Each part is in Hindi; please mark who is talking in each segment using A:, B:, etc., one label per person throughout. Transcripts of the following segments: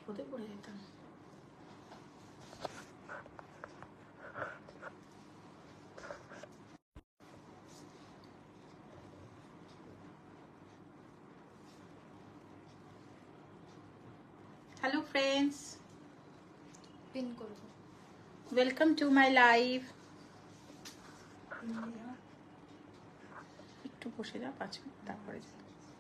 A: পদে পড়ে যেতাম। हेलो फ्रेंड्स,
B: पिन करो।
A: Welcome to my live. একটু বসে যা 5 মিনিট, তারপরে যা।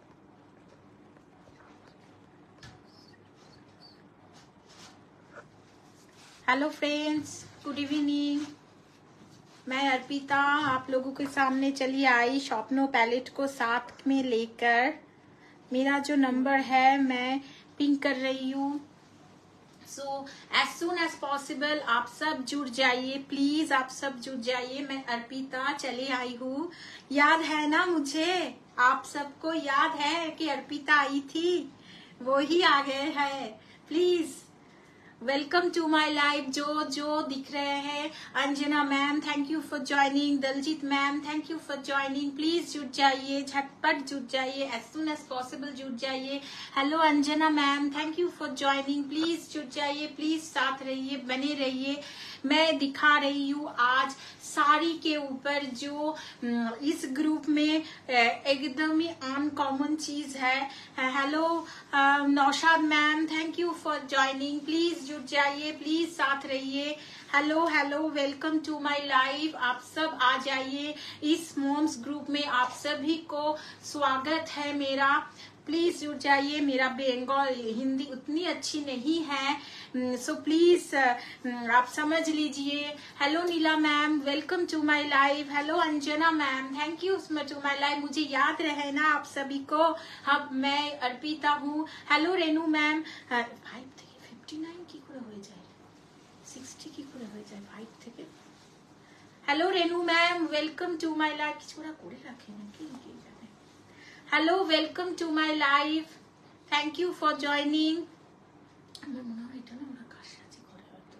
A: Hello friends, good evening. मैं अर्पिता आप लोगों के सामने चली आई शॉपनो पैलेट को साथ में लेकर। मेरा जो नंबर है मैं पिंक कर रही हूँ। So as soon as possible आप सब जुड़ जाइए, प्लीज आप सब जुड़ जाइए। मैं अर्पिता चली आई हूँ। याद है ना मुझे? आप सबको याद है कि अर्पिता आई थी? वो ही आ गए हैं। Please welcome to my live. जो दिख रहे हैं, Anjana ma'am thank you for joining, Daljeet ma'am thank you for joining. Please जुड़ जाइए, झटपट जुड़ जाइए, एज सुन एज पॉसिबल जुड़ जाइए। Hello Anjana ma'am thank you for joining. Please जुड़ जाइए, प्लीज साथ रहिए, बने रहिए। मैं दिखा रही हूँ आज साड़ी के ऊपर जो इस ग्रुप में एकदम ही अनकॉमन चीज है। Hello Naushad ma'am thank you for joining. Please जुड़ जाइए, प्लीज साथ रहिए। Hello hello, welcome to my live. आप सब आ जाइए इस मॉम्स ग्रुप में, आप सभी को स्वागत है मेरा। प्लीज जुड़ जाइए। मेरा बंगाल हिंदी उतनी अच्छी नहीं है, सो प्लीज आप समझ लीजिए। Hello Neela ma'am welcome to my live. Hello Anjana ma'am thank you to my live. मुझे याद रहे ना आप सभी को, अब मैं अर्पिता हूँ। Hello Renu ma'am. 5 থেকে 59 কি করে হয়ে যায়, 60 কি করে হয়ে যায় 5 থেকে। Hello Renu ma'am welcome to my live. কিছু ওরা করে রাখে নাকি কি জানে। Hello welcome to my live, thank you for joining. আমার মনে হয় এটা না ওরা কাজসাজি করে হয়তো।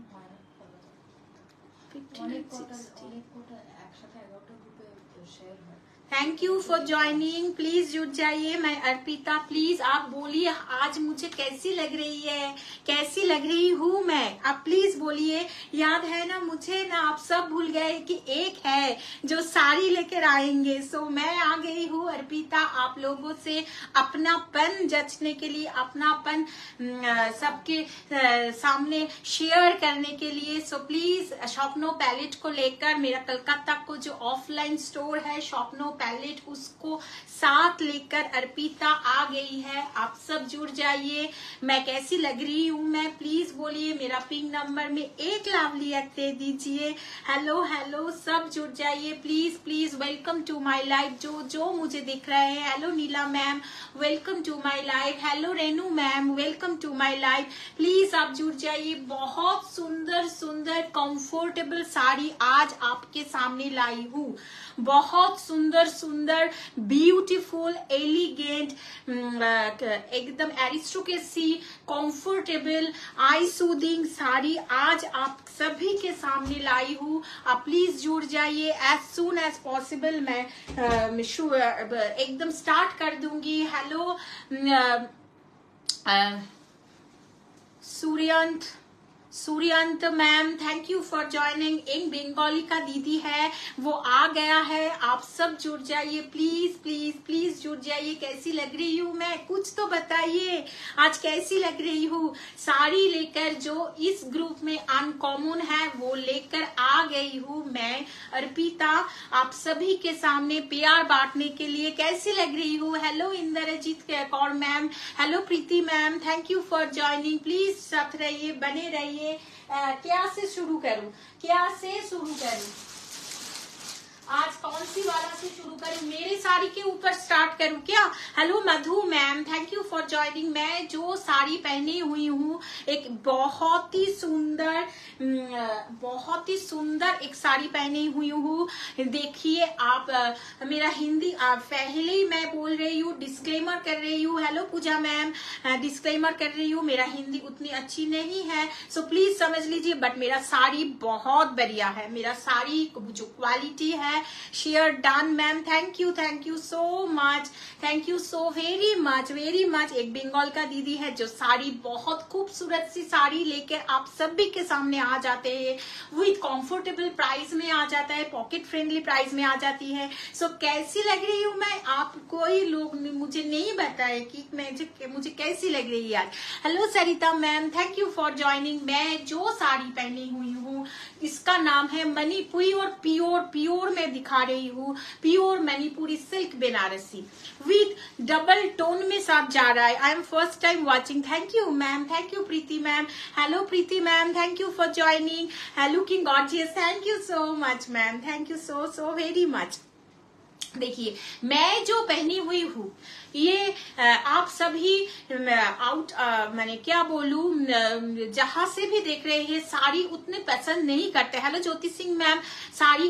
A: 59 60
B: অনেক কোটা একসাথে 11টা গ্রুপে শেয়ার হয়।
A: Thank you for joining. Please जुड़ जाइए। मैं अर्पिता, प्लीज आप बोलिए आज मुझे कैसी लग रही है, कैसी लग रही हूँ मैं। आप प्लीज बोलिए। याद है ना मुझे ना, आप सब भूल गए कि एक है जो साड़ी लेकर आएंगे। सो मैं आ गई हूँ अर्पिता आप लोगों से अपनापन जचने के लिए, अपनापन सबके सामने शेयर करने के लिए। सो प्लीज शॉपनो पैलेट को लेकर, मेरा कलकत्ता को जो ऑफलाइन स्टोर है शॉपनो पैलेट, उसको साथ लेकर अर्पिता आ गई है। आप सब जुड़ जाइए। मैं कैसी लग रही हूँ मैं, प्लीज बोलिए। मेरा पिंक नंबर में एक लावली दे दीजिए। हेलो हेलो, सब जुड़ जाइए please please. Welcome to my live. जो मुझे दिख रहे हैं। Hello Neela ma'am welcome to my live. Hello Renu ma'am welcome to my live. Please आप जुड़ जाइए। बहुत सुंदर सुंदर कंफर्टेबल साड़ी आज आपके सामने लाई हूँ। बहुत सुंदर सुंदर ब्यूटीफुल एलिगेंट एकदम aristocracy comfortable eye soothing sari आज आप सभी के सामने लाई हूँ। आप प्लीज जुड़ जाइए। एज सुन एज पॉसिबल मैं एकदम स्टार्ट कर दूंगी। Hello Suryant ma'am thank you for joining. इन बंगाली का दीदी है वो आ गया है। आप सब जुड़ जाइए प्लीज प्लीज प्लीज जुड़ जाइए। कैसी लग रही हूँ मैं, कुछ तो बताइए आज कैसी लग रही हूँ। साड़ी लेकर जो इस ग्रुप में अनकॉमन है वो लेकर आ गई हूँ मैं अर्पिता आप सभी के सामने प्यार बांटने के लिए। कैसी लग रही हूँ। Hello Inderjeet Kaur ma'am, hello Preeti ma'am thank you for joining. Please साथ रहिए, बने रहिए। क्या से शुरू करूं, क्या से शुरू करूं, आज कौन सी वाला से शुरू करूं। मेरे साड़ी के ऊपर स्टार्ट करूं क्या। Hello Madhu ma'am thank you for joining. मैं जो साड़ी पहनी हुई हूँ एक बहुत ही सुंदर एक साड़ी पहनी हुई हूँ। देखिए आप मेरा हिंदी पहले ही मैं बोल रही हूँ, डिस्क्लेमर कर रही हूँ। हेलो पूजा मैम डिस्क्लेमर कर रही हूँ, मेरा हिंदी उतनी अच्छी नहीं है सो प्लीज समझ लीजिए। बट मेरा साड़ी बहुत बढ़िया है। मेरा साड़ी जो क्वालिटी है है share done ma'am, thank you so much, thank you so very much एक बंगाल का दीदी है जो साड़ी बहुत खूबसूरत सी साड़ी लेकर आप सभी के सामने आ जाते हैं, विथ कंफर्टेबल प्राइस में आ जाता है, पॉकेट फ्रेंडली प्राइस में आ जाती है। सो कैसी लग रही हूँ मैं, आप कोई लोग मुझे नहीं बताए कि मुझे कैसी लग रही है आज। Hello Sarita ma'am, thank you for joining. मैं जो साड़ी पहनी हुई हूँ इसका नाम है मणिपुरी और प्योर में दिखा रही हूँ, pure Manipuri silk Banarasi with double tone में साथ जा रहा है। I am first time watching, thank you ma'am, thank you Preeti ma'am. Hello Preeti ma'am, thank you for joining. Hello king gorgeous, thank you so much ma'am, thank you so very much. देखिए मैं जो पहनी हुई हूँ ये आप सभी आउट मैंने क्या बोलूं, जहां से भी देख रहे हैं साड़ी उतने पसंद नहीं करते। हेलो ज्योति सिंह मैम, साड़ी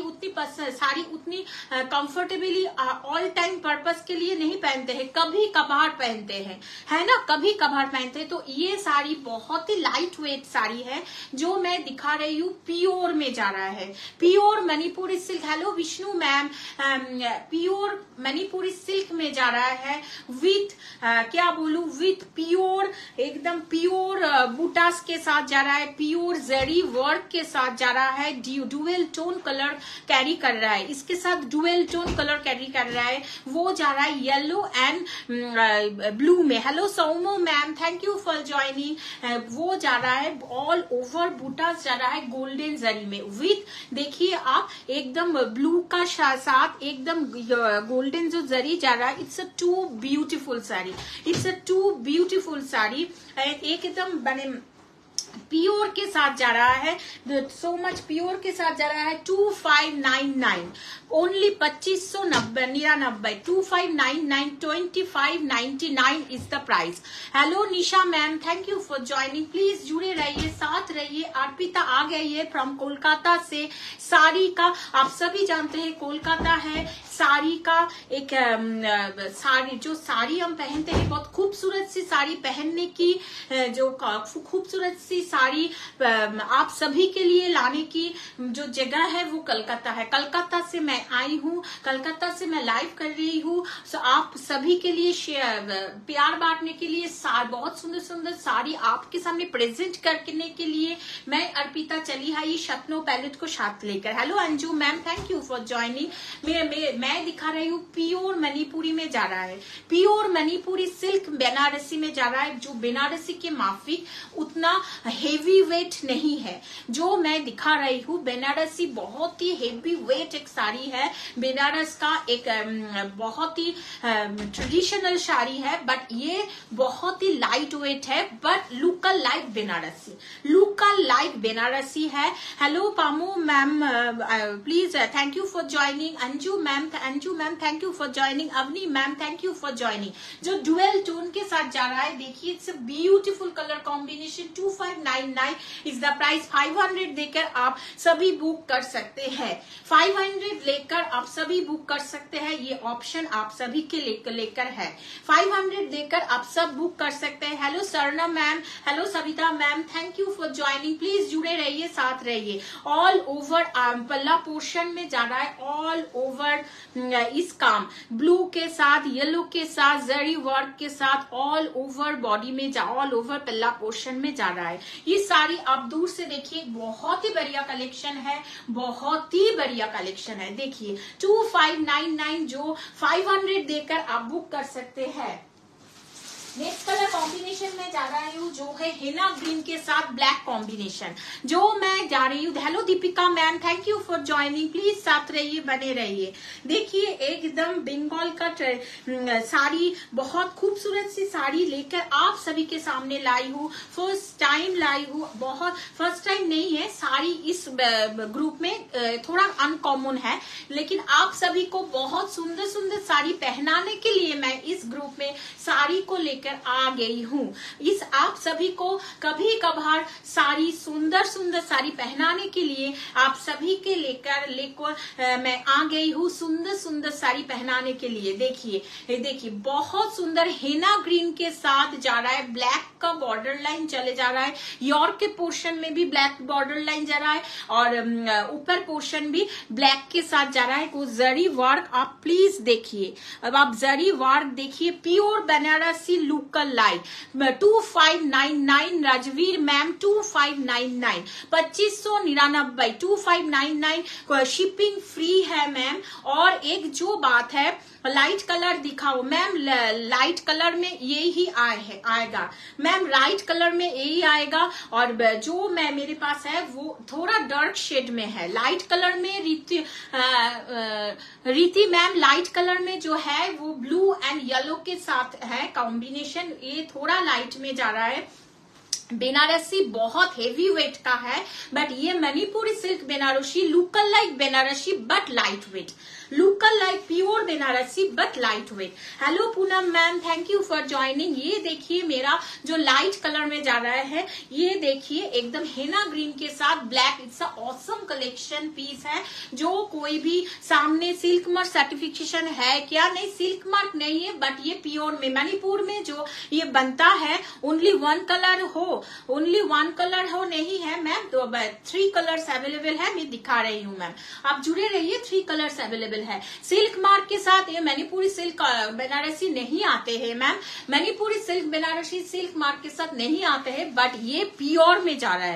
A: उतनी कंफर्टेबली ऑल टाइम पर्पस के लिए नहीं पहनते हैं, कभी कभार पहनते हैं, है ना, कभी कभार पहनते हैं। तो ये साड़ी बहुत ही लाइट वेट साड़ी है जो मैं दिखा रही हूँ, प्योर में जा रहा है, pure Manipuri silk. Hello Vishnu ma'am, pure Manipuri silk में जा रहा है विथ क्या बोलूं, विथ प्योर एकदम प्योर बूटास के साथ जा रहा है, प्योर जरी वर्क के साथ जा रहा है, डुअल टोन कलर कैरी कर रहा है, इसके साथ डुअल टोन कलर कैरी कर रहा है, वो जा रहा है येलो एंड ब्लू में। Hello Saumo ma'am, thank you for joining. वो जा रहा है ऑल ओवर बूटास जा रहा है गोल्डन जरी में विथ, देखिए आप एकदम ब्लू का साथ एकदम गोल्डन जो जरी जा रहा है। It's a too beautiful sari, it's a too beautiful sari, एकदम बने प्योर के साथ जा रहा है, सो मच प्योर के साथ जा रहा है। 2599 only 2599, 2599, 2599 is the price. Hello Nisha ma'am, thank you for joining. Please जुड़े रहिए, साथ रहिए। अर्पिता आ गई है फ्रॉम कोलकाता से। साड़ी का आप सभी जानते हैं कोलकाता है साड़ी का एक साड़ी, जो साड़ी हम पहनते हैं बहुत खूबसूरत सी साड़ी पहनने की, जो खूबसूरत सी साड़ी आप सभी के लिए लाने की जो जगह है वो कलकत्ता है। कलकत्ता से मैं आई हूँ, कलकत्ता से मैं लाइव कर रही हूँ। सो आप सभी के लिए प्यार बांटने के लिए बहुत सुंदर सुंदर साड़ी आपके सामने प्रेजेंट करने के लिए मैं अर्पिता चली आई शतनो पैलेट को साथ लेकर। Hello Anju ma'am, thank you for joining. मैं दिखा रही हूँ प्योर मणिपुरी में जा रहा है, प्योर मणिपुरी सिल्क बनारसी में जा रहा है, जो बनारसी के माफिक उतना हेवी वेट नहीं है। जो मैं दिखा रही हूँ बनारसी बहुत ही हेवी वेट एक साड़ी है, बनारस का एक बहुत ही ट्रेडिशनल साड़ी है, बट ये बहुत ही लाइट वेट है, but look like Banarasi, look like Banarasi है। Hello Pamu ma'am, please thank you for joining. Anju ma'am, thank you for joining. Avni ma'am, thank you for joining. जो डुअल टोन के साथ जा रहा है, देखिए it's a beautiful colour combination. 2599 is the price. 500 देकर आप सभी बुक कर सकते हैं, 500 लेकर आप सभी बुक कर सकते हैं। ये ऑप्शन आप सभी के लेकर है, 500 देकर आप सब बुक कर सकते हैं। Hello Sarna ma'am, hello Savita ma'am, thank you for joining. Please जुड़े रहिए, साथ रहिए। ऑल ओवर पल्ला पोर्शन में जा रहा है, ऑल ओवर इस काम ब्लू के साथ, येलो के साथ, जरी वर्क के साथ, ऑल ओवर बॉडी में ऑल ओवर पल्ला पोर्शन में जा रहा है। ये साड़ी आप दूर से देखिए, बहुत ही बढ़िया कलेक्शन है, बहुत ही बढ़िया कलेक्शन है। देखिए 2599 जो 500 देकर आप बुक कर सकते हैं। नेक्स्ट कलर कॉम्बिनेशन में जा रही हूँ जो है हिना ग्रीन के साथ ब्लैक कॉम्बिनेशन, जो मैं जा रही हूँ। Hello Deepika ma'am, thank you for joining. Please साथ रहिए, बने रहिए। देखिए एकदम बंगाल का साड़ी, बहुत खूबसूरत सी साड़ी लेकर आप सभी के सामने लाई हूँ। फर्स्ट टाइम लाई हूँ, बहुत फर्स्ट टाइम नहीं है, साड़ी इस ग्रुप में थोड़ा अनकॉमन है, लेकिन आप सभी को बहुत सुंदर सुंदर साड़ी पहनाने के लिए मैं इस ग्रुप में साड़ी को लेकर लेकर आ गई हूँ। इस आप सभी को कभी कभार साड़ी, सुंदर सुंदर साड़ी पहनाने के लिए आप सभी के लेकर मैं आ गई हूँ सुंदर सुंदर साड़ी पहनाने के लिए। देखिए बहुत सुंदर हेना ग्रीन के साथ जा रहा है, ब्लैक का बॉर्डर लाइन चले जा रहा है, यॉर्क के पोर्शन में भी ब्लैक बॉर्डर लाइन जा रहा है और ऊपर पोर्शन भी ब्लैक के साथ जा रहा है। वो जरी वर्क आप प्लीज देखिए, अब आप जरी वर्क देखिए, प्योर बनारसी लुक का light 2599 Rajveer ma'am, 2599 2599 2599 shipping free है मैम। और एक जो बात है, लाइट कलर दिखाओ मैम, लाइट कलर में यही आएगा मैम, लाइट कलर में यही आएगा। और जो मेरे पास है वो थोड़ा डार्क शेड में है। लाइट कलर में रीति मैम, लाइट कलर में जो है वो ब्लू एंड येलो के साथ है कॉम्बिनेशन, ये थोड़ा लाइट में जा रहा है। बेनारसी बहुत हेवी वेट का है, बट ये Manipuri silk Banarasi look like Banarasi but light weight, look like pure Banarasi but light weight. Hello Poonam ma'am, thank you for joining. ये देखिए मेरा जो लाइट कलर में जा रहा है, ये देखिए एकदम हेना ग्रीन के साथ black, it's a awesome collection piece है। जो कोई भी सामने सिल्क मार्क सर्टिफिकेशन है क्या, नहीं सिल्क मार्क नहीं है, बट ये प्योर में मणिपुर में जो ये बनता है ओनली वन कलर हो नहीं है मैम, तो 3 कलर्स अवेलेबल है, मैं दिखा रही हूँ मैम, आप जुड़े रहिए। 3 कलर्स अवेलेबल है। सिल्क मार्क के साथ ये मणिपुरी सिल्क बनारसी नहीं आते हैं ma'am, Manipuri silk Banarasi silk mark के साथ नहीं आते हैं, बट ये प्योर में जा रहा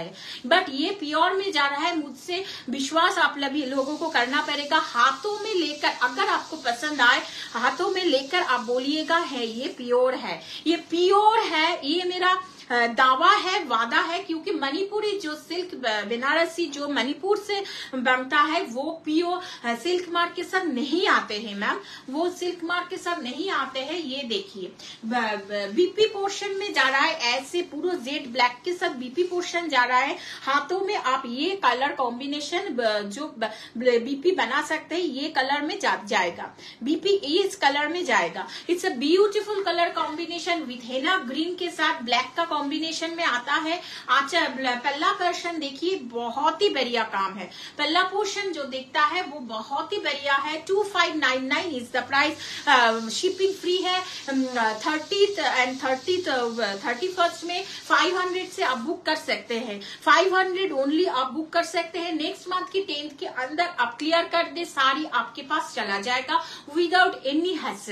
A: है, मुझसे विश्वास आप लोगों को करना पड़ेगा। हाथों में लेकर, अगर आपको पसंद आए, हाथों में लेकर आप बोलिएगा है ये प्योर है, ये प्योर है, ये मेरा दावा है, वादा है, क्योंकि मणिपुरी जो सिल्क बनारसी जो मणिपुर से बनता है वो प्योर सिल्क मार्क के साथ नहीं आते हैं मैम, वो सिल्क मार्क के साथ नहीं आते हैं। ये देखिए बीपी पोर्शन में जा रहा है, ऐसे पूरा जेड ब्लैक के साथ बीपी पोर्शन जा रहा है। हाथों में आप ये कलर कॉम्बिनेशन जो बीपी बना सकते हैं, ये कलर में जाएगा, बीपी इस कलर में जाएगा। It's a beautiful colour combination with henna green के साथ ब्लैक का कॉम्बिनेशन में आता है। अच्छा पल्ला पोर्शन देखिए, बहुत ही बढ़िया काम है, पल्ला पोर्शन जो दिखता है वो बहुत ही बढ़िया है। 2599 is the price, shipping free है। 30th एंड 31st में 500 से आप बुक कर सकते हैं, 500 ओनली आप बुक कर सकते हैं। नेक्स्ट मंथ की 10th के अंदर आप क्लियर कर दे, साड़ी आपके पास चला जाएगा विदाउट एनी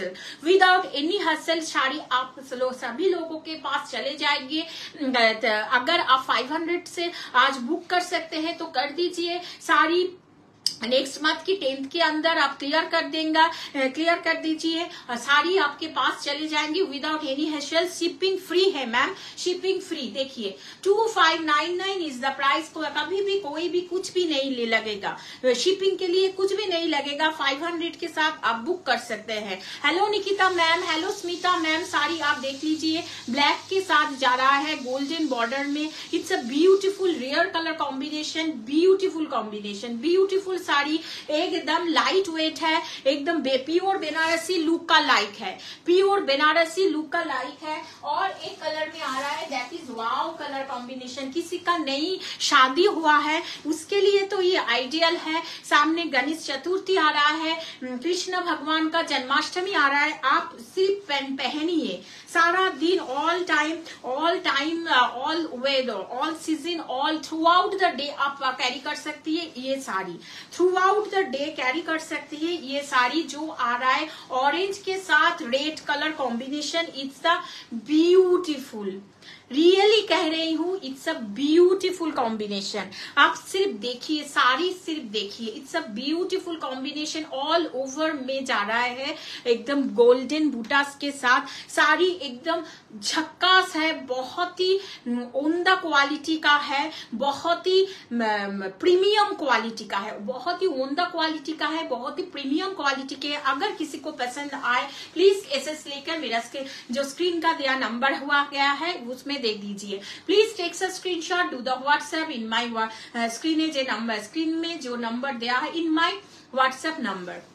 A: हसल, साड़ी आप सभी लोगों के पास चले जाएगी। अगर आप 500 से आज बुक कर सकते हैं तो कर दीजिए, साड़ी नेक्स्ट मंथ की 10th के अंदर आप क्लियर कर दीजिए, साड़ी आपके पास चले जाएंगी without any hassle. Shipping free है मैम, शिपिंग फ्री। देखिए 2599 इज द प्राइस, कभी भी कोई भी कुछ भी नहीं लगेगा, शिपिंग के लिए कुछ भी नहीं लगेगा। 500 के साथ आप बुक कर सकते हैं। Hello Nikita ma'am, hello Smita ma'am, sari आप देख लीजिए, ब्लैक के साथ जा रहा है गोल्डन बॉर्डर में। It's a beautiful rare colour combination, beautiful sari, एकदम लाइट वेट है, एकदम प्योर बनारसी लुक का लाइक है, प्योर बनारसी लुक का लाइक है। और एक कलर में आ रहा है that is wow colour combination, किसी का नई शादी हुआ है उसके लिए तो ये आइडियल है। सामने गणेश चतुर्थी आ रहा है, कृष्ण भगवान का जन्माष्टमी आ रहा है, आप सिर्फ पहनिए सारा दिन, all time all weather all season all throughout the day आप कैरी कर सकती है ये sari, throughout the day carry कर सकती है ये साड़ी। जो आ रहा है ऑरेंज के साथ red colour combination, it's a beautiful, really कह रही हूँ, इट्स अ ब्यूटीफुल कॉम्बिनेशन। आप सिर्फ देखिए, साड़ी सिर्फ देखिए, it's a beautiful combination, all over में जा रहा है, एकदम गोल्डन बूटास के साथ। साड़ी एकदम झक्कास है, बहुत ही उम्दा क्वालिटी का है, बहुत ही प्रीमियम क्वालिटी का है, बहुत ही उम्दा क्वालिटी का है, बहुत ही प्रीमियम क्वालिटी के। अगर किसी को पसंद आए प्लीज एसएस लेकर मेरा जो स्क्रीन का दिया नंबर हुआ गया है उसमें दे दीजिए। Please takes a screenshot, do the WhatsApp in my screen, number screen में जो नंबर दिया है इन माई व्हाट्सएप नंबर।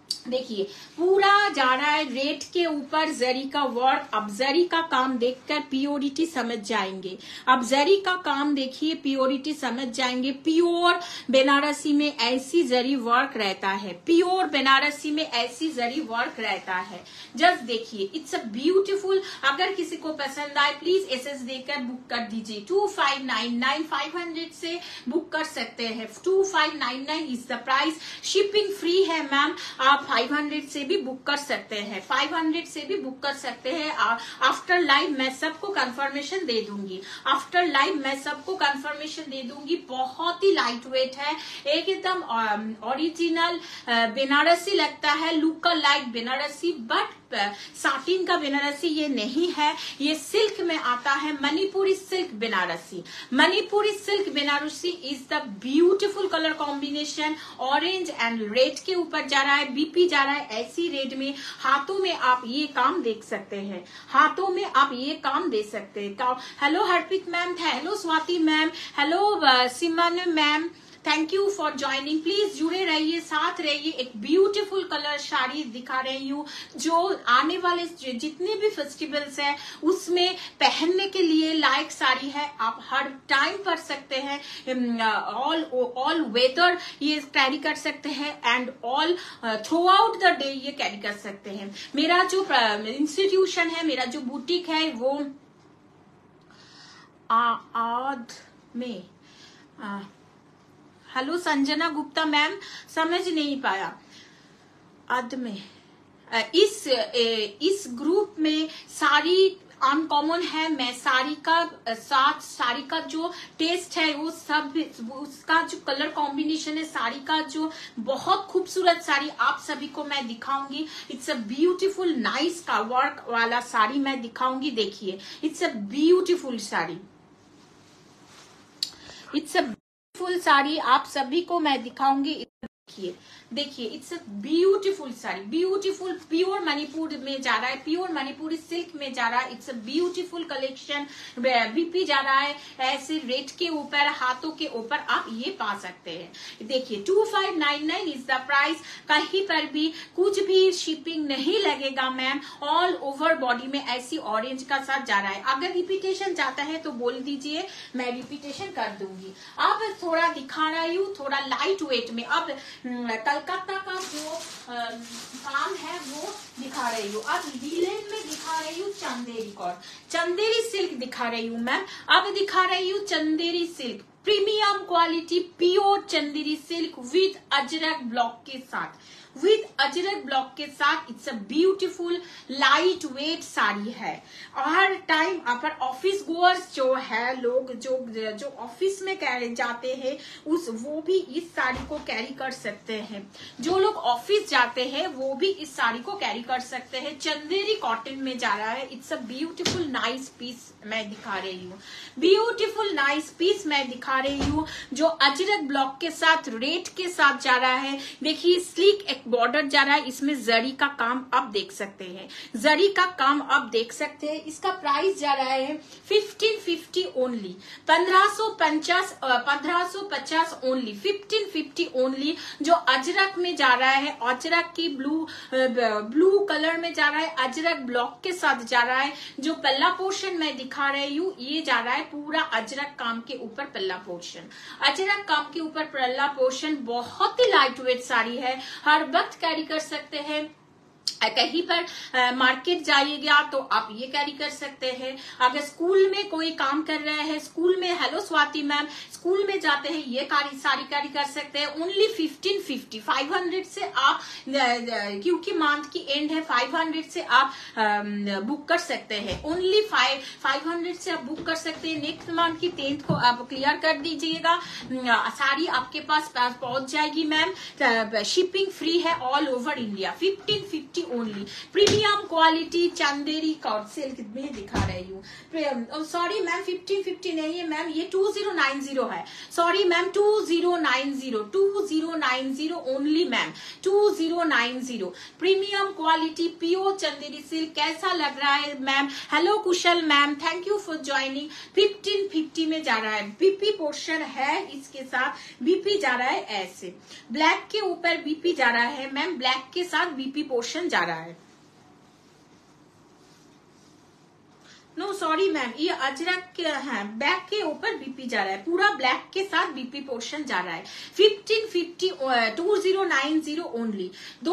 A: देखिए पूरा जा रहा है रेट के ऊपर जरी का वर्क। अब जरी का काम देखकर प्योरिटी समझ जाएंगे। अब जरी का काम देखिए, प्योरिटी समझ जाएंगे। प्योर बनारसी में ऐसी जरी वर्क रहता है, प्योर बनारसी में ऐसी जरी वर्क रहता है। जस्ट देखिए, इट्स अ ब्यूटीफुल। अगर किसी को पसंद आए प्लीज एसएस देकर बुक कर दीजिए। 2599 500 से बुक कर सकते हैं। 2599 is the price. Shipping free है मैम। आप 500 से भी बुक कर सकते हैं, 500 से भी बुक कर सकते हैं। आफ्टर लाइव मैं सबको कंफर्मेशन दे दूंगी, आफ्टर लाइव मैं सबको कंफर्मेशन दे दूंगी। बहुत ही लाइट वेट है, एकदम ओरिजिनल बनारसी लगता है, लुक का लाइट बनारसी, बट साटिन का बनारसी ये नहीं है, ये सिल्क में आता है। Manipuri silk Banarasi, Manipuri silk Banarasi is the beautiful colour combination. Orange and red के ऊपर जा रहा है, बीपी जा रहा है ऐसी रेड में। हाथों में आप ये काम देख सकते हैं, हाथों में आप ये काम दे सकते हैं। Hello Harpreet ma'am, hello Swati ma'am, hello Siman ma'am, thank you for joining. Please जुड़े रहिए, साथ रहिए। एक ब्यूटीफुल कलर साड़ी दिखा रही हूँ जो आने वाले जितने भी फेस्टिवल्स हैं उसमें पहनने के लिए लायक साड़ी है। आप हर टाइम कर सकते हैं, ऑल वेदर ये कैरी कर सकते हैं and all throughout the day ये कैरी कर सकते हैं। मेरा जो इंस्टीट्यूशन है, मेरा जो बुटीक है वो आद में हेलो संजना गुप्ता मैम, समझ नहीं पाया। अद में इस ग्रुप में सारी अनकॉमन है। मैं साड़ी का साथ, साड़ी का जो टेस्ट है वो सब, उसका जो कलर कॉम्बिनेशन है, साड़ी का जो बहुत खूबसूरत साड़ी आप सभी को मैं दिखाऊंगी। इट्स अ ब्यूटीफुल नाइस का वर्क वाला साड़ी मैं दिखाऊंगी। देखिए it's a beautiful sari, it's a beautiful sari आप सभी को मैं दिखाऊंगी। देखिए देखिए, it's a beautiful sari, beautiful pure Manipur में जा रहा है, प्योर मणिपुरी सिल्क में जा रहा है। It's a beautiful collection. BP जा रहा है ऐसे रेट के ऊपर, हाथों के ऊपर आप ये पा सकते हैं। देखिए 2599 इज द प्राइस। कहीं पर भी कुछ भी शिपिंग नहीं लगेगा मैम। ऑल ओवर बॉडी में ऐसी ऑरेंज का साथ जा रहा है। अगर रिपीटेशन जाता है तो बोल दीजिए, मैं रिपीटेशन कर दूंगी। अब थोड़ा दिखा रही हूँ, थोड़ा लाइट वेट में। अब कलकत्ता का जो काम है वो दिखा रही हूँ। अब लीलन में दिखा रही हूँ चंदेरी कॉट, चंदेरी सिल्क दिखा रही हूँ मैम। अब दिखा रही हूँ Chanderi silk, premium quality pure Chanderi silk with Ajrakh block के साथ, विद अजरक ब्लॉक के साथ। It's a beautiful light weight sari है। हर टाइम पर ऑफिस गोअर्स जो है, लोग जो ऑफिस में जाते हैं वो भी इस साड़ी को कैरी कर सकते हैं। जो लोग ऑफिस जाते हैं वो भी इस साड़ी को कैरी कर सकते हैं। चंदेरी कॉटन में जा रहा है। It's a beautiful nice piece मैं दिखा रही हूँ, ब्यूटीफुल नाइस पीस मैं दिखा रही हूँ जो अजरक ब्लॉक के साथ रेड के साथ जा रहा है। देखिए स्लीक एक बॉर्डर जा रहा है, इसमें जरी का काम आप देख सकते हैं, जरी का काम आप देख सकते हैं। इसका प्राइस जा रहा है 1550 ओनली, 1550 ओनली, 1550 ओनली। जो अजरक में जा रहा है, अजरक की ब्लू कलर में जा रहा है, अजरक ब्लॉक के साथ जा रहा है। जो पल्ला पोर्शन मैं दिखा रही हूँ ये जा रहा है पूरा अजरक काम के ऊपर पल्ला पोर्शन, अजरक काम के ऊपर पल्ला पोर्शन। बहुत ही लाइट वेट साड़ी है, हर वक्त कैरी कर सकते हैं। कहीं पर मार्केट जाइएगा तो आप ये कैरी कर सकते हैं। अगर स्कूल में कोई काम कर रहे हैं, स्कूल में, हेलो स्वाति मैम, स्कूल में जाते हैं ये साड़ी कैरी कर सकते हैं। ओनली 1550, 500 से आप, क्योंकि मंथ की एंड है, 500 से आप बुक कर सकते हैं। ओनली 500 से आप बुक कर सकते हैं। नेक्स्ट मंथ की 10th को आप क्लियर कर दीजिएगा, साड़ी आपके पास पहुंच जाएगी मैम। शिपिंग फ्री है all over India. 1550 1550 only. Premium quality Chanderi cot silk में दिखा रही हूँ। सॉरी मैम 1550 नहीं है मैम, ये 2090 है। Sorry ma'am 2090 only ma'am, 2090 premium quality pure Chanderi silk. कैसा लग रहा है ma'am? Hello Kushal ma'am, thank you for joining. 1550 में जा रहा है, बीपी पोर्शन है इसके साथ, बीपी जा रहा है ऐसे, ब्लैक के ऊपर बीपी जा रहा है मैम, ब्लैक के साथ बीपी पोर्शन जा रहा है। नो सॉरी मैम, ये अजरक के है, बैक के ऊपर बीपी जा रहा है, पूरा ब्लैक के साथ बीपी पोर्शन जा रहा है। 1550 2090 ओनली,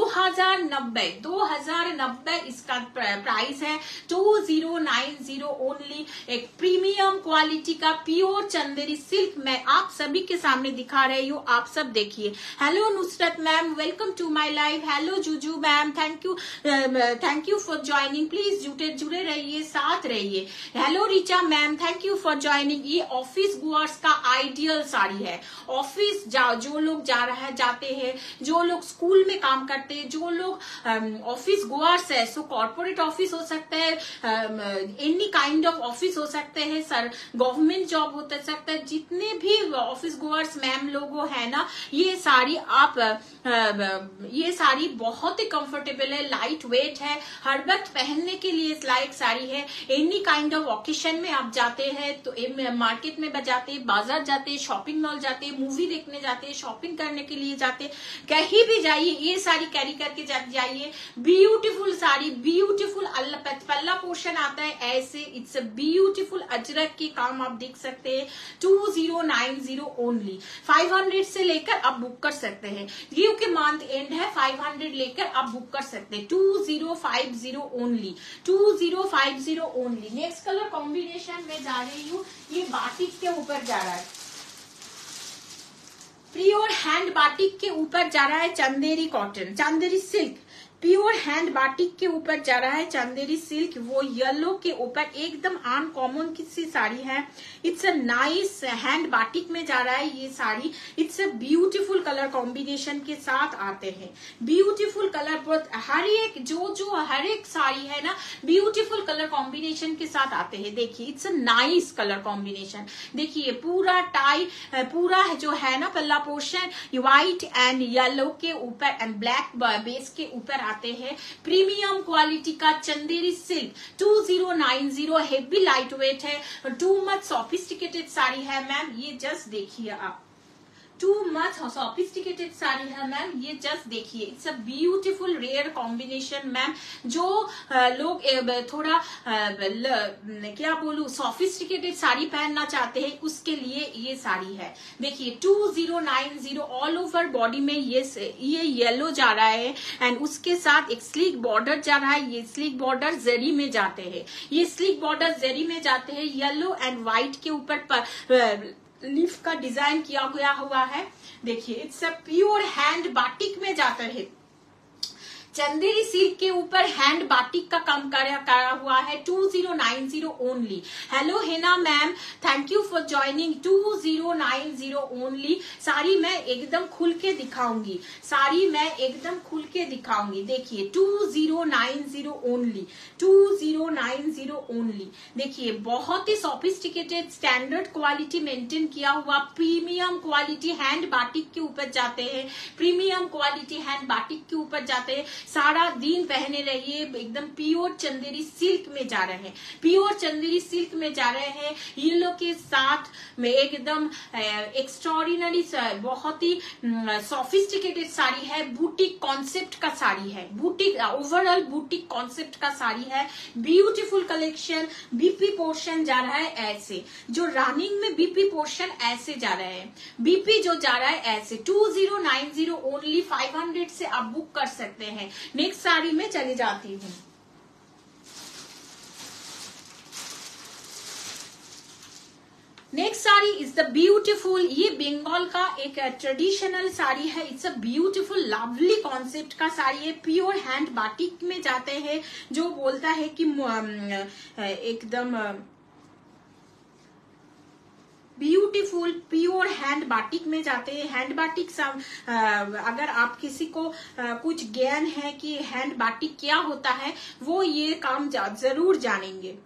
A: 2090 इसका प्राइस है, 2090 ओनली। एक प्रीमियम क्वालिटी का प्योर चंदेरी सिल्क मैं आप सभी के सामने दिखा रही हूँ, आप सब देखिए। Hello Nusrat ma'am, welcome to my live. Hello Juju ma'am, thank you for joining. Please जुड़े रहिए, साथ रहिए। Hello Richa ma'am, thank you for joining. ये ऑफिस गोअर्स का आइडियल साड़ी है। ऑफिस जो लोग जाते हैं, जो लोग स्कूल में काम करते हैं, जो लोग ऑफिस गोअर्स है, सो कॉर्पोरेट ऑफिस हो सकता है, एनी काइंड ऑफ ऑफिस हो सकते हैं, सर गवर्नमेंट जॉब हो सकता है, जितने भी ऑफिस गोअर्स मैम लोगो है ना, ये साड़ी ये साड़ी बहुत ही कंफर्टेबल है, लाइट वेट है, हर वक्त पहनने के लिए लाइक साड़ी है। एनी काइंड ऑफ ऑकेशन में आप जाते हैं तो मार्केट में जाते हैं, बाजार जाते हैं, शॉपिंग मॉल जाते हैं, मूवी देखने जाते हैं, शॉपिंग करने के लिए जाते हैं, कहीं भी जाइए ये साड़ी कैरी करके जाइए। Beautiful sari, beautiful palla portion आता है ऐसे, इट्स अ ब्यूटीफुल अजरक के काम आप देख सकते हैं। 2090 ओनली, 500 से लेकर आप बुक कर सकते हैं, क्योंकि मंथ एंड है, 500 लेकर आप बुक कर सकते हैं। 2050 only, 2050 only. Next colour combination में जा रही हूँ, ये बाटिक के ऊपर जा रहा है, प्योर हैंड बाटिक के ऊपर जा रहा है, Chanderi cotton, Chanderi silk, pure hand batik के ऊपर जा रहा है चंदेरी सिल्क। वो येलो के ऊपर एकदम अनकॉमन किसी साड़ी है, it's a nice hand batik में जा रहा है ये sari. It's a beautiful colour combination के साथ आते हैं, ब्यूटीफुल कलर, हर एक हर एक साड़ी है ना, ब्यूटीफुल कलर कॉम्बिनेशन के साथ आते हैं। देखिए it's a nice colour combination, देखिए पूरा टाई, पूरा जो है ना पल्ला पोर्शन व्हाइट एंड येलो के ऊपर एंड ब्लैक बेस के ऊपर आते हैं। प्रीमियम क्वालिटी का Chanderi silk 2090, heavy light weight है, टू मच सोफिस्टिकेटेड साड़ी है मैम, ये जस्ट देखिए आप, टू मच सोफिस्टिकेटेड साड़ी है मैम, ये जस्ट देखिए। It's a beautiful rare combination ma'am, जो लोग थोड़ा क्या बोलूं सोफिस्टिकेटेड साड़ी पहनना चाहते हैं उसके लिए ये साड़ी है। देखिए 2090 ऑल ओवर बॉडी में ये येलो जा रहा है एंड उसके साथ एक स्लीक बॉर्डर जा रहा है। ये स्लीक बॉर्डर जरी में जाते हैं, ये स्लीक बॉर्डर जरी में जाते हैं, येलो एंड व्हाइट के ऊपर लीफ का डिजाइन किया गया हुआ है। देखिए it's a pure hand batik में जाता है, चंदेरी सिल्क के ऊपर हैंड बाटिक का काम करा हुआ है। 2090 only. Hello Hena ma'am, thank you for joining. 2090 only. Sari मैं एकदम खुल के दिखाऊंगी, साड़ी मैं एकदम खुल के दिखाऊंगी। देखिए 2090 ओनली, 2090 ओनली। देखिए बहुत ही सोफिस्टिकेटेड स्टैंडर्ड क्वालिटी मेंटेन किया हुआ प्रीमियम क्वालिटी हैंड बाटिक के ऊपर जाते हैं, प्रीमियम क्वालिटी हैंड बाटिक के ऊपर जाते हैं। सारा दिन पहने रहिए, एकदम प्योर चंदेरी सिल्क में जा रहे हैं, प्योर चंदेरी सिल्क में जा रहे हैं। येलो के साथ में एकदम एक्स्ट्रॉर्डिनरी, बहुत ही सोफिस्टिकेटेड साड़ी है, बुटीक कॉन्सेप्ट का साड़ी है, बुटीक ओवरऑल बुटीक कॉन्सेप्ट का साड़ी है। Beautiful collection. बीपी पोर्शन जा रहा है ऐसे, जो रनिंग में बीपी पोर्शन ऐसे जा रहे हैं, बीपी जो जा रहा है ऐसे। 2090 ओनली, 500 से आप बुक कर सकते हैं। नेक्स्ट साड़ी में चली जाती हूँ। Next sari is the beautiful, ये बंगाल का एक ट्रेडिशनल साड़ी है। It's a beautiful lovely concept का साड़ी है, प्योर हैंड बाटिक में जाते हैं, जो बोलता है कि एकदम beauty beautiful pure hand batik में जाते हैं। हैंड बाटिक अगर आप किसी को कुछ ज्ञान है कि हैंड बाटिक क्या होता है, वो ये काम जरूर जानेंगे।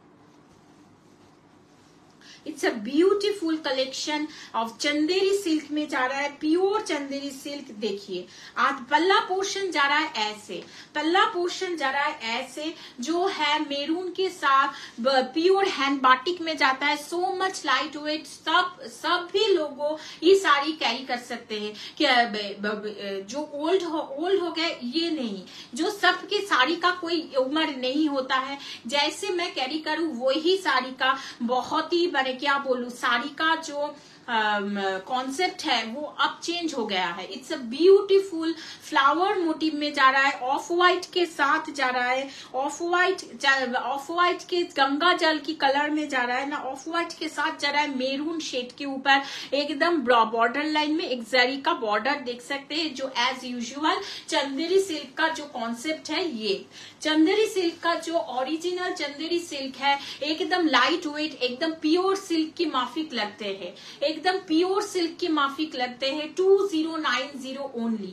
A: It's a beautiful collection of Chanderi silk में जा रहा है, प्योर चंदेरी सिल्क। देखिए आज पल्ला पोर्शन जा रहा है ऐसे, पल्ला पोर्शन जा रहा है ऐसे, जो है मेरून के साथ प्योर हैंड बाटिक में जाता है। सो मच लाइट वेट, सभी लोगों ये साड़ी कैरी कर सकते हैं। क्या जो ओल्ड हो गए ये नहीं, जो सबके साड़ी का कोई उम्र नहीं होता है। जैसे मैं कैरी करूं वही साड़ी का बहुत ही क्या बोलूं, साड़ी का जो कॉन्सेप्ट है वो अब चेंज हो गया है। It's a beautiful flower motive में जा रहा है, ऑफ व्हाइट के साथ जा रहा है, ऑफ व्हाइट के गंगा जल की कलर में जा रहा है ना, ऑफ व्हाइट के साथ जा रहा है मेरून शेड के ऊपर, एकदम बॉर्डर लाइन में एक जरी का बॉर्डर देख सकते हैं, जो एज यूजुअल चंदेरी सिल्क का जो कॉन्सेप्ट है, ये चंदेरी सिल्क का जो ओरिजिनल चंदेरी सिल्क है, एकदम लाइट वेट, एकदम प्योर सिल्क की माफिक लगते हैं, एकदम प्योर सिल्क की माफिक लगते हैं। 2090 only,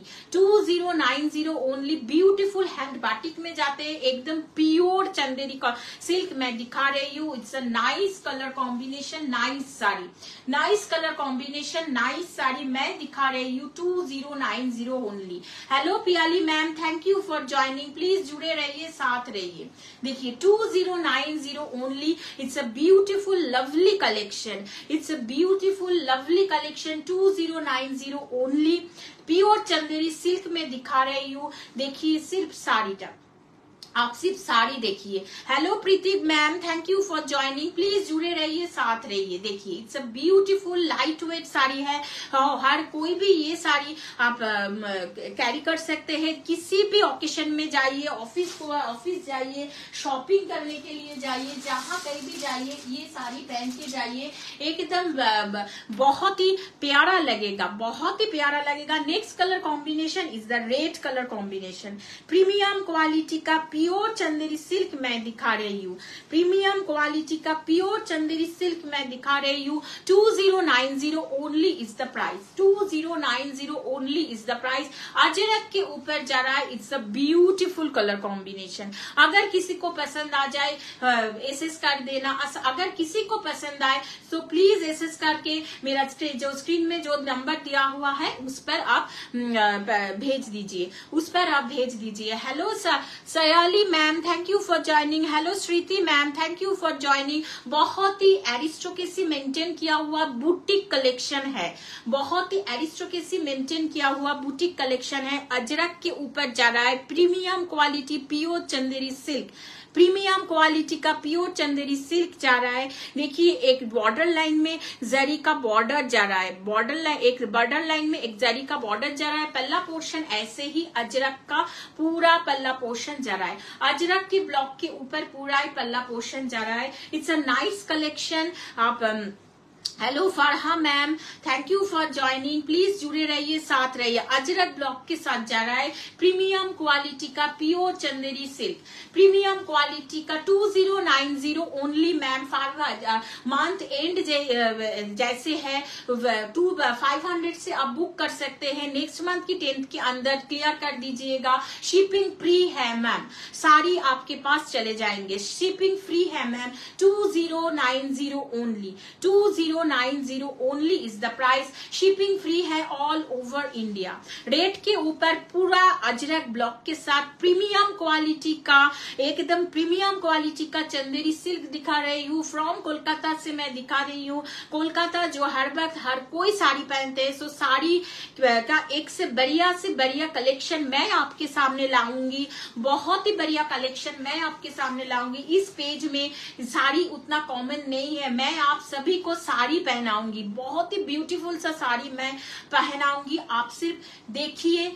A: 2090 only. Beautiful hand batik में जाते हैं, एकदम प्योर चंदेरी का सिल्क मैं दिखा रही हूँ। It's a nice colour combination, nice sari, nice colour combination, nice sari मैं दिखा रही हूँ। 2090 only. Hello Piyali ma'am, thank you for joining, please जुड़े रहिए, साथ रहिए। देखिए 2090 only. It's a beautiful lovely collection, it's a beautiful lovely collection. 2090 only. Pure Chanderi silk में दिखा रही हूँ। देखिए सिर्फ साड़ी का, आप सिर्फ साड़ी देखिए। Hello Preeti ma'am, thank you for joining, please जुड़े रहिए, साथ रहिए। देखिए it's a beautiful light weight sari है, हर कोई भी ये साड़ी आप कैरी कर सकते हैं। किसी भी ओकेशन में जाइए, ऑफिस जाइए, शॉपिंग करने के लिए जाइए, जहां कहीं भी जाइए, ये साड़ी पहन के जाइए, एकदम बहुत ही प्यारा लगेगा, बहुत ही प्यारा लगेगा। Next colour combination is the red colour combination. Premium quality का प्योर चंदेरी सिल्क मैं दिखा रही हूँ, प्रीमियम क्वालिटी का प्योर चंदेरी सिल्क मैं दिखा रही हूँ। 2090 only is the price, 2090 only is the price. Ajrak के ऊपर जा रहा है। It's a beautiful colour combination. अगर किसी को पसंद आ जाए एसएस कर देना, अगर किसी को पसंद आए तो प्लीज एसएस करके मेरा जो स्क्रीन में जो नंबर दिया हुआ है उस पर आप भेज दीजिए, उस पर आप भेज दीजिए। Hello Sayali ma'am, thank you for joining. Hello Shriti ma'am, thank you for joining. बहुत ही एरिस्टोक्रेसी मेंटेन किया हुआ बुटीक कलेक्शन है, बहुत ही एरिस्टोक्रेसी मेंटेन किया हुआ बुटीक कलेक्शन है। अजरक के ऊपर जा रहा है, premium quality pure Chanderi silk, premium quality का प्योर चंदेरी सिल्क जा रहा है। देखिए एक बॉर्डर लाइन में जरी का बॉर्डर जा रहा है, एक बॉर्डर लाइन में एक जरी का बॉर्डर जा रहा है। पल्ला पोर्शन ऐसे ही अजरक का पूरा पल्ला पोर्शन जा रहा है, अजरक के ब्लॉक के ऊपर पूरा ही पल्ला पोर्शन जा रहा है। It's a nice collection. आप hello Farha ma'am, thank you for joining, please जुड़े रहिए, साथ रहिए। अजरक ब्लॉक के साथ जा रहा है, प्रीमियम क्वालिटी का pure Chanderi silk, premium quality का। 2090 ओनली मैम। मंथ एंड जैसे है 500 से आप बुक कर सकते हैं, नेक्स्ट मंथ की 10th के अंदर क्लियर कर दीजिएगा। शिपिंग फ्री है मैम, साड़ी आपके पास चले जाएंगे, शिपिंग फ्री है ma'am. 2090 only, 2090 only is the price. Shipping free है ऑल ओवर इंडिया। रेट के ऊपर पूरा अजरक ब्लॉक के साथ प्रीमियम क्वालिटी का, एकदम प्रीमियम क्वालिटी का चंदेरी सिल्क दिखा रही हूँ। फ्रॉम कोलकाता से मैं दिखा रही हूँ। कोलकाता जो हर वक्त हर कोई साड़ी पहनते हैं, सो साड़ी का एक से बढ़िया कलेक्शन मैं आपके सामने लाऊंगी, बहुत ही बढ़िया कलेक्शन मैं आपके सामने लाऊंगी। इस पेज में साड़ी उतना कॉमन नहीं है, मैं आप सभी को साड़ी पहनाऊंगी, बहुत ही ब्यूटीफुल सा साड़ी मैं पहनाऊंगी। आप सिर्फ देखिए,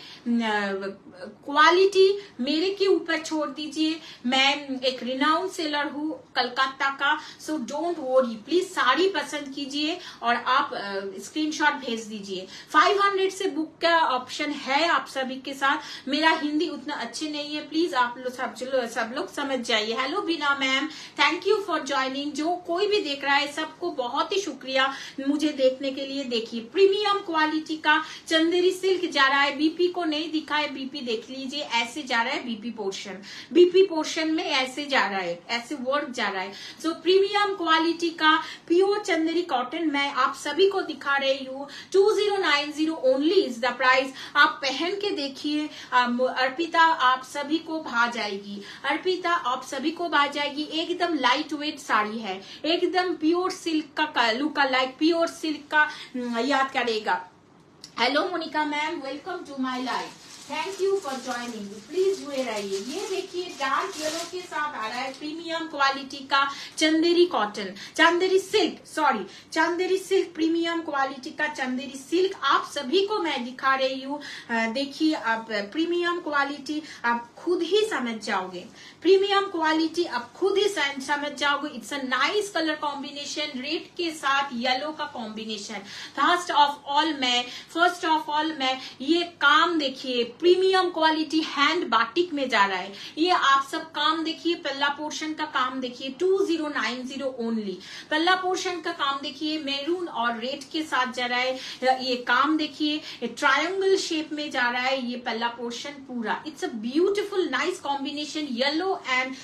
A: क्वालिटी मेरे के ऊपर छोड़ दीजिए। मैं एक रिनाउंड सेलर हूँ कलकत्ता का, so don't worry, please sari पसंद कीजिए और आप स्क्रीनशॉट भेज दीजिए। 500 से बुक का ऑप्शन है आप सभी के साथ। मेरा हिंदी उतना अच्छे नहीं है, प्लीज आप लोग सब लोग समझ जाइए। Hello Bina ma'am, thank you for joining. जो कोई भी देख रहा है सबको बहुत ही शुक्रिया। शुक्रिया मुझे देखने के लिए। देखिए प्रीमियम क्वालिटी का चंदेरी सिल्क जा रहा है, बीपी को नहीं दिखा है, बीपी देख लीजिए, ऐसे जा रहा है बीपी पोर्शन में ऐसे जा रहा है, ऐसे वर्क जा रहा है। सो प्रीमियम क्वालिटी का प्योर चंदेरी कॉटन मैं आप सभी को दिखा रही हूँ। 2090 ओनली इज द प्राइस। आप पहन के देखिए, अर्पिता आप सभी को भा जाएगी, अर्पिता आप सभी को भा जाएगी। एकदम लाइट वेट साड़ी है, एकदम प्योर सिल्क का लुक लाइक प्योर सिल्क का याद करेगा। Hello Monika ma'am, welcome to my life, thank you for joining, please जुड़े रहिए। ये देखिए डार्क येलो के साथ आ रहा है प्रीमियम क्वालिटी का Chanderi cotton, Chanderi silk premium quality का चंदेरी सिल्क आप सभी को मैं दिखा रही हूँ। देखिए आप प्रीमियम क्वालिटी आप खुद ही समझ जाओगे, प्रीमियम क्वालिटी आप खुद ही समझ जाओगे। It's a nice colour combination, red के साथ येलो का कॉम्बिनेशन। फर्स्ट ऑफ ऑल मैं ये काम देखिए, प्रीमियम क्वालिटी हैंड बाटिक में जा रहा है। ये आप सब काम देखिए, पल्ला पोर्शन का काम देखिए 2090 ओनली। पल्ला पोर्शन का काम देखिए मैरून और रेड के साथ जा रहा है। ये काम देखिए ट्रायंगल शेप में जा रहा है, ये पल्ला पोर्शन पूरा। It's a beautiful nice combination, yellow and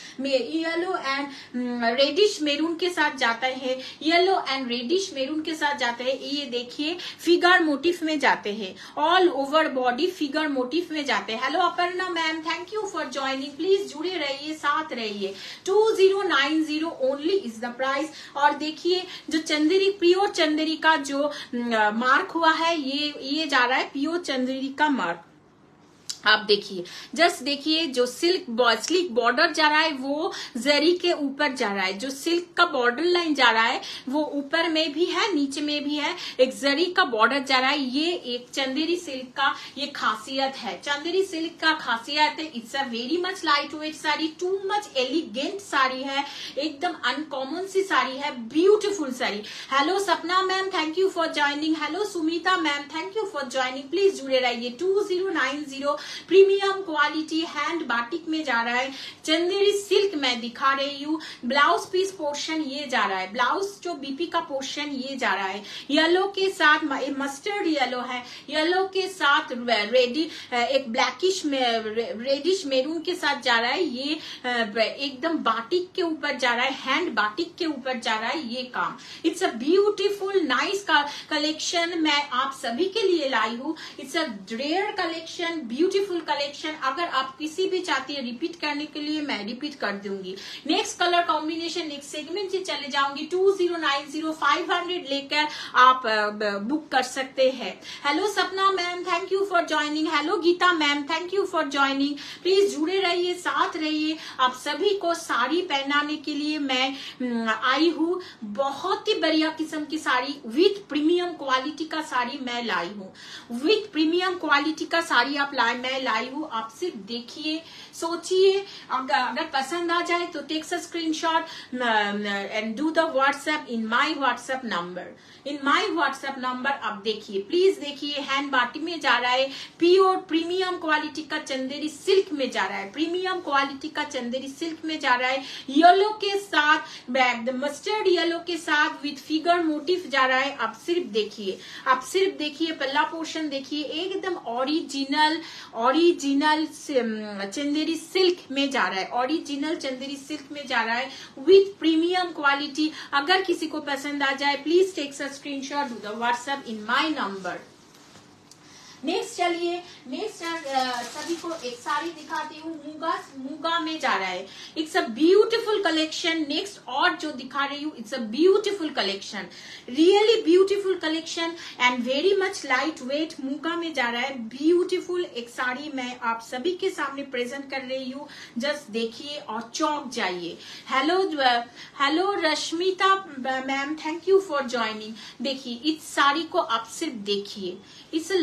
A: reddish maroon के साथ जाता है, येलो एंड रेडिश मेरून के साथ जाता है। ये देखिए फिगर मोटिफ में जाते हैं, all over body figure motif में जाते हैं। Hello Aparna ma'am, thank you for joining, please जुड़े रहिए, साथ रहिए। 2090 ओनली इज द प्राइस। और देखिए जो चंदेरी प्योर चंदेरी का जो मार्क हुआ है, ये जा रहा है प्योर चंदेरी का मार्क। आप देखिए, जस्ट देखिए जो स्लिक बॉर्डर जा रहा है वो जरी के ऊपर जा रहा है, जो सिल्क का बॉर्डर लाइन जा रहा है वो ऊपर में भी है नीचे में भी है, एक जरी का बॉर्डर जा रहा है। ये एक चंदेरी सिल्क का ये खासियत है, चंदेरी सिल्क का खासियत है। It's a very much light weight sari, too much elegant sari है, एकदम अनकॉमन सी साड़ी है, beautiful sari. Hello Sapna ma'am, thank you for joining. Hello Sumita ma'am, thank you for joining, please जुड़े रहिए। 2090 प्रीमियम क्वालिटी हैंड बाटिक में जा रहा है, चंदेरी सिल्क मैं दिखा रही हूँ। ब्लाउज पीस पोर्शन ये जा रहा है, ब्लाउज जो बीपी का पोर्शन ये जा रहा है, येलो के साथ मस्टर्ड येलो है, येलो के साथ एक ब्लैकिश रेडिश मेरून के साथ जा रहा है। ये एकदम बाटिक के ऊपर जा रहा है, हैंड बाटिक के ऊपर जा रहा है ये काम। It's a beautiful nice collection मैं आप सभी के लिए लाई हूँ। It's a rare collection, beautiful collection. अगर आप किसी भी चाहती है रिपीट करने के लिए, मैं रिपीट कर दूंगी। Next colour combination, next segment से चले जाऊंगी। 2090 500 लेकर आप बुक कर सकते हैं। Hello Sapna ma'am, thank you for joining. Hello Geeta ma'am, thank you for joining, please जुड़े रहिए, साथ रहिए। आप सभी को साड़ी पहनाने के लिए मैं आई हूँ। बहुत ही बढ़िया किस्म की साड़ी विथ प्रीमियम क्वालिटी का साड़ी मैं लाई हूँ, विथ प्रीमियम क्वालिटी का साड़ी मैं लाई हूँ। आप सिर्फ देखिए, सोचिए, अगर पसंद आ जाए तो take a screenshot and do the WhatsApp in my WhatsApp number. आप देखिए, प्लीज देखिए, हैंड बाटी में जा रहा है, प्योर प्रीमियम क्वालिटी का चंदेरी सिल्क में जा रहा है, प्रीमियम क्वालिटी का चंदेरी सिल्क में जा रहा है। येलो के साथ मस्टर्ड येलो के साथ विथ फिगर मोटिफ जा रहा है। आप सिर्फ देखिए, पल्ला पोर्शन देखिए, एकदम ओरिजिनल चंदेरी सिल्क में जा रहा है, ओरिजिनल चंदेरी सिल्क में जा रहा है विथ प्रीमियम क्वालिटी। अगर किसी को पसंद आ जाए please take a screenshot, do the WhatsApp in my number. Next चलिए, नेक्स्ट सभी को एक साड़ी दिखाती हूँ, मूगा में जा रहा है। It's a beautiful collection. Next और जो दिखा रही हूँ, it's a beautiful collection, really beautiful collection and very much light weight. Muga में जा रहा है, ब्यूटीफुल एक साड़ी मैं आप सभी के सामने प्रेजेंट कर रही हूँ। जस्ट देखिए और चौंक जाइए। Hello Rashmita ma'am, thank you for joining. देखिए इस साड़ी को आप सिर्फ देखिए, इट्स लाइट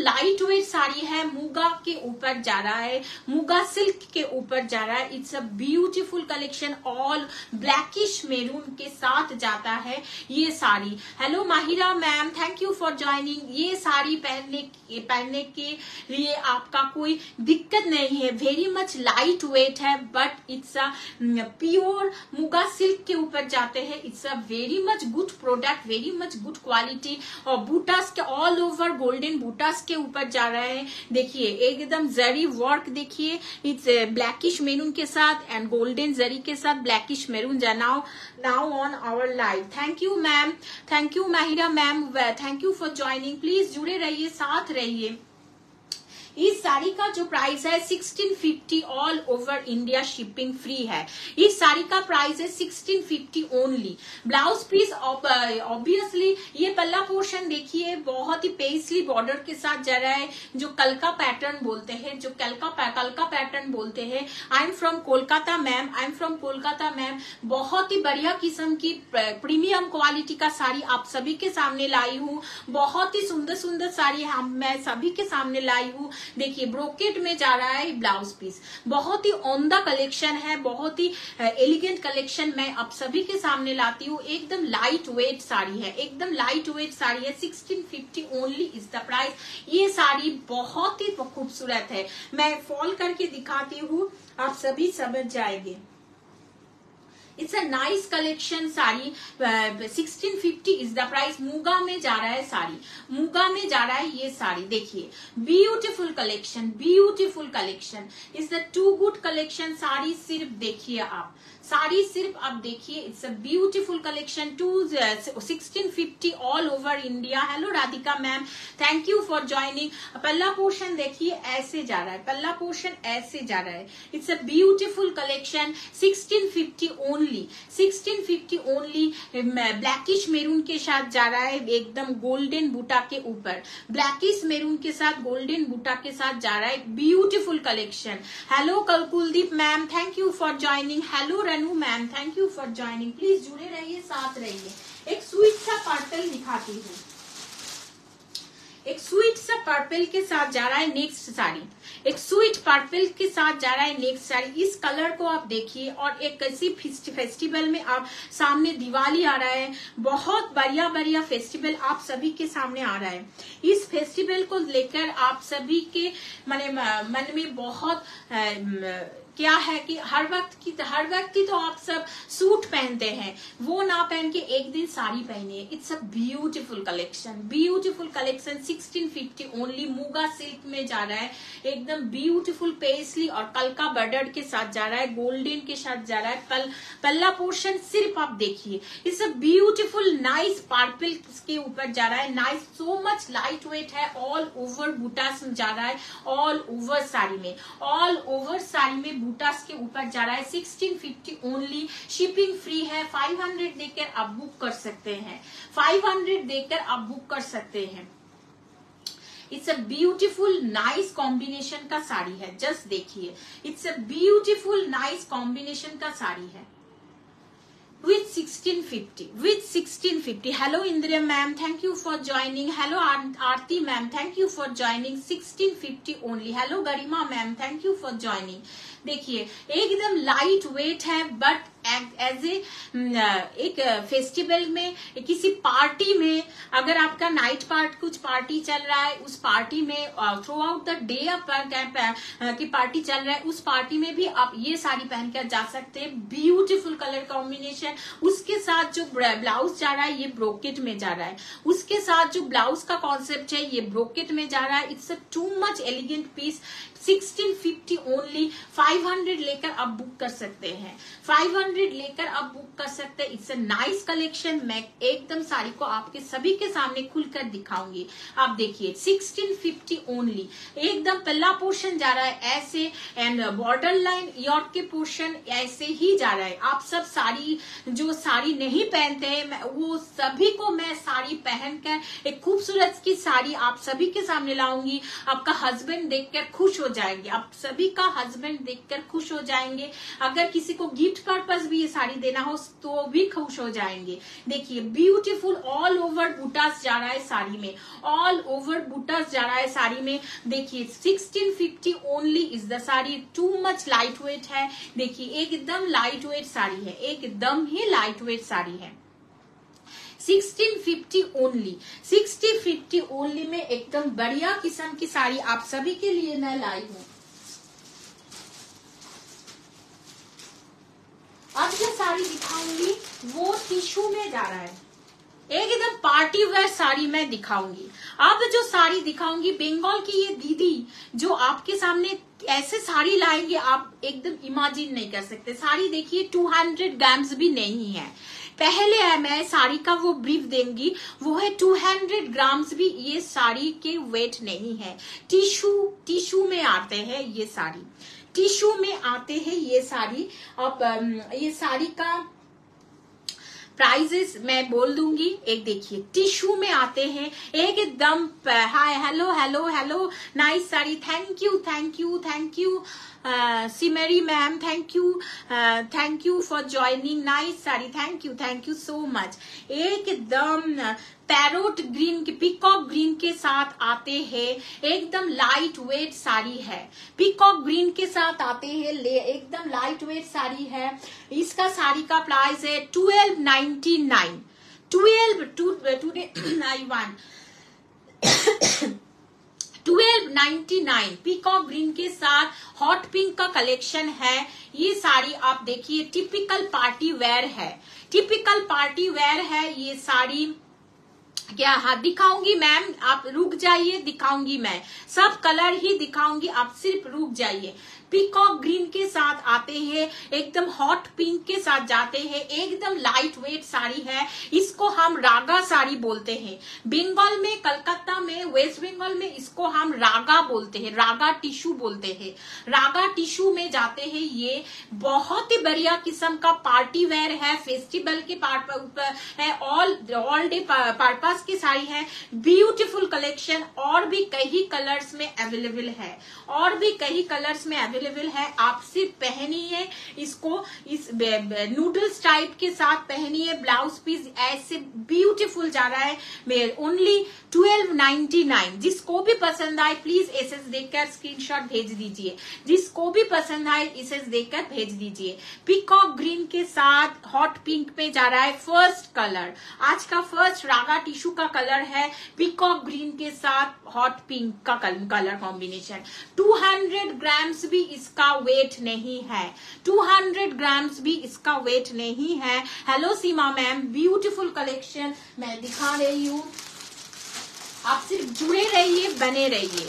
A: वेट साड़ी है, मुगा के ऊपर जा रहा है, मुगा सिल्क के ऊपर जा रहा है। It's a beautiful collection, all blackish maroon के साथ जाता है ये sari. Hello Mahira ma'am, thank you for joining. ये साड़ी पहनने के लिए आपका कोई दिक्कत नहीं है, वेरी मच लाइट वेट है, but it's a pure muga silk के ऊपर जाते हैं। It's a very much good product, very much good quality, और बूटास के ऑल ओवर गोल्डन बूटास के ऊपर जा रहे हैं। देखिए एकदम जरी वर्क, देखिए इट्स ब्लैकिश मेरून के साथ एंड गोल्डन जरी के साथ blackish maroon now on our live. Thank you ma'am, thank you Mahira ma'am, thank you for joining. Please जुड़े रहिए, साथ रहिए। इस साड़ी का जो प्राइस है 1650, all over India shipping free है। इस साड़ी का प्राइस है 1650 ओनली। ब्लाउज पीस ऑब्वियसली ये पल्ला पोर्शन देखिए बहुत ही पेस्टली बॉर्डर के साथ जा रहा है, जो कलका पैटर्न बोलते हैं, जो कलका पैटर्न बोलते हैं। I am from Kolkata ma'am, I am from Kolkata ma'am. बहुत ही बढ़िया किस्म की प्रीमियम क्वालिटी का साड़ी आप सभी के सामने लाई हूँ। बहुत ही सुंदर सुंदर साड़ी मैं सभी के सामने लाई हूँ। देखिए ब्रोकेट में जा रहा है ब्लाउज पीस, बहुत ही ऑमदा कलेक्शन है, बहुत ही एलिगेंट कलेक्शन मैं आप सभी के सामने लाती हूँ। एकदम लाइट वेट साड़ी है, एकदम लाइट वेट साड़ी है। 1650 ओनली इज द प्राइस। ये साड़ी बहुत ही खूबसूरत है, मैं फॉल करके दिखाती हूँ, आप सभी समझ जाएंगे। It's a nice collection sari. 1650 is the price. Muga में जा रहा है साड़ी, मुगा में जा रहा है ये साड़ी। देखिए beautiful collection, beautiful collection, is the too good collection. Sari सिर्फ देखिए आप, साड़ी सिर्फ आप देखिए। It's a beautiful collection, 1650 all over India. Hello Radhika ma'am, thank you for joining. पल्ला पोर्शन देखिए ऐसे जा रहा है, पल्ला पोर्शन ऐसे जा रहा है। It's a beautiful collection, 1650 only, 1650 only. Blackish maroon के साथ जा रहा है, एकदम गोल्डन बूटा के ऊपर, ब्लैकिश मेरून के साथ गोल्डन बूटा के साथ जा रहा है। Beautiful collection. Hello Kuldeep ma'am, thank you for joining. Hello Ranu ma'am, thank you for joining. Please जुड़े रहिए, साथ रहिए। एक स्वीट सा पर्पल दिखाती हूँ, एक स्वीट सा पर्पल के साथ जा रहा है नेक्स्ट साड़ी, एक स्वीट पर्पल के साथ जा रहा है नेक्स्ट साड़ी। इस कलर को आप देखिए, और एक कैसी फेस्टिवल में आप सामने दिवाली आ रहा है, बहुत बढ़िया बढ़िया फेस्टिवल आप सभी के सामने आ रहा है। इस फेस्टिवल को लेकर आप सभी के मन में बहुत क्या है कि हर व्यक्ति तो आप सब सूट पहनते हैं, वो ना पहन के एक दिन साड़ी पहनिए। It's a beautiful collection, beautiful collection. 1650 only. Muga silk में जा रहा है, एकदम ब्यूटीफुल पेस्टली और कलका बॉर्डर के साथ जा रहा है, गोल्डन के साथ जा रहा है। पल्ला पोर्शन सिर्फ आप देखिए। It's a beautiful nice purple के ऊपर जा रहा है, nice, so much light weight है। ऑल ओवर बूटास में जा रहा है, ऑल ओवर साड़ी में, ऑल ओवर साड़ी में बूटास के ऊपर जा रहा है। 1650 ओनली। शिपिंग फ्री है। 500 देकर आप बुक कर सकते हैं, 500 देकर आप बुक कर सकते हैं। It's a beautiful nice combination का साड़ी है, जस्ट देखिए। It's a beautiful nice combination का साड़ी है with 1650. Hello Indra ma'am, thank you for joining. Hello Aarti ma'am, thank you for joining. 1650 only. Hello Garima ma'am, thank you for joining. देखिए एकदम लाइट वेट है, बट एज एक फेस्टिवल में, किसी पार्टी में, अगर आपका नाइट कुछ पार्टी चल रहा है, उस पार्टी में थ्रू आउट द डे की पार्टी चल रहा है, उस पार्टी में भी आप ये साड़ी पहन कर जा सकते हैं। Beautiful colour combination. उसके साथ जो ब्लाउज जा रहा है ये ब्रोकेट में जा रहा है, उसके साथ जो ब्लाउज का कॉन्सेप्ट है ये ब्रोकेट में जा रहा है। It's a too much elegant piece. 1650 only. 500 लेकर आप बुक कर सकते हैं, 500 लेकर आप बुक कर सकते हैं। It's a nice collection. मैं एकदम साड़ी को आपके सभी के सामने खुलकर दिखाऊंगी। आप देखिए 1650 ओनली। एकदम पल्ला पोर्शन जा रहा है ऐसे, एंड बॉर्डर लाइन यॉर्क के पोर्शन ऐसे ही जा रहा है। आप सब साड़ी, जो साड़ी नहीं पहनते हैं, वो सभी को मैं साड़ी पहनकर एक खूबसूरत की साड़ी आप सभी के सामने लाऊंगी। आपका हस्बैंड देखकर खुश हो जाएंगे, आप सभी का हस्बैंड देखकर खुश हो जाएंगे। अगर किसी को गिफ्ट पर्पस भी ये साड़ी देना हो तो भी खुश हो जाएंगे। देखिए ब्यूटीफुल ऑल ओवर बूटास जा रहा है साड़ी में, ऑल ओवर बूटास जा रहा है साड़ी में। देखिए 1650 only is the sari, too much light weight है। देखिए एकदम लाइट वेट साड़ी है, एकदम ही लाइट वेट साड़ी है। 1650 ओनली, 1650 ओनली में एकदम बढ़िया किस्म की साड़ी आप सभी के लिए मैं लाई हूं। अब जो साड़ी दिखाऊंगी वो टिश्यू में जा रहा है, एकदम पार्टी वेयर साड़ी मैं दिखाऊंगी। अब जो साड़ी दिखाऊंगी बंगाल की ये दीदी जो आपके सामने ऐसे साड़ी लाएंगे आप एकदम इमेजिन नहीं कर सकते। साड़ी देखिए 200 ग्राम्स भी नहीं है। पहले है मैं साड़ी का वो ब्रीफ देंगी, वो है 200 ग्राम्स भी ये साड़ी के वेट नहीं है। टिश्यू में आते हैं ये साड़ी, टिश्यू में आते हैं ये साड़ी। अब ये साड़ी का प्राइजेस मैं बोल दूंगी। एक देखिए टिश्यू में आते हैं एकदम। Hi hello hello hello, nice sari, thank you thank you thank you Simri ma'am, thank you for joining, nice sari, thank you so much. एकदम पैरोट ग्रीन के, पीकॉक ग्रीन के साथ आते हैं, एकदम लाइट वेट साड़ी है। पीकॉक ग्रीन के साथ आते हैं, एकदम लाइट वेट साड़ी है। इसका साड़ी का प्राइस है 1299, 1299। पीकॉक ग्रीन के साथ हॉट पिंक का कलेक्शन है। ये साड़ी आप देखिए टिपिकल पार्टी वेयर है, टिपिकल पार्टी वेयर है ये साड़ी। क्या हाँ दिखाऊंगी मैम, आप रुक जाइए, दिखाऊंगी मैं सब कलर ही दिखाऊंगी, आप सिर्फ रुक जाइए। पीकॉक ग्रीन के साथ आते हैं, एकदम हॉट पिंक के साथ जाते हैं, एकदम लाइट वेट साड़ी है। इसको हम रागा साड़ी बोलते हैं। बंगाल में, कलकत्ता में, वेस्ट बंगाल में इसको हम रागा बोलते हैं, रागा टिश्यू बोलते हैं। रागा टिश्यू में जाते हैं। ये बहुत ही बढ़िया किस्म का पार्टी वेयर है, फेस्टिवल के है, ऑल डे पर्पस की साड़ी है। ब्यूटीफुल कलेक्शन, और भी कई कलर्स में अवेलेबल है, और भी कई कलर्स में अवेलेबल है। आप सिर्फ पहनिए इसको, इस नूडल्स टाइप के साथ पहनिए, ब्लाउज पीस ऐसे ब्यूटीफुल जा रहा है। ओनली 1299। जिसको भी पसंद आए प्लीज एसएस देकर स्क्रीनशॉट भेज दीजिए, जिसको भी पसंद आए एसएस देकर भेज दीजिए। पीकॉक ग्रीन के साथ हॉट पिंक पे जा रहा है फर्स्ट कलर, आज का फर्स्ट रागा टिश्यू का कलर है। पीकॉक ग्रीन के साथ हॉट पिंक का कलर कॉम्बिनेशन। 200 ग्राम्स भी इसका वेट नहीं है, 200 ग्राम्स भी इसका वेट नहीं है। Hello Seema ma'am, beautiful collection मैं दिखा रही हूँ, आप सिर्फ जुड़े रहिए, बने रहिए।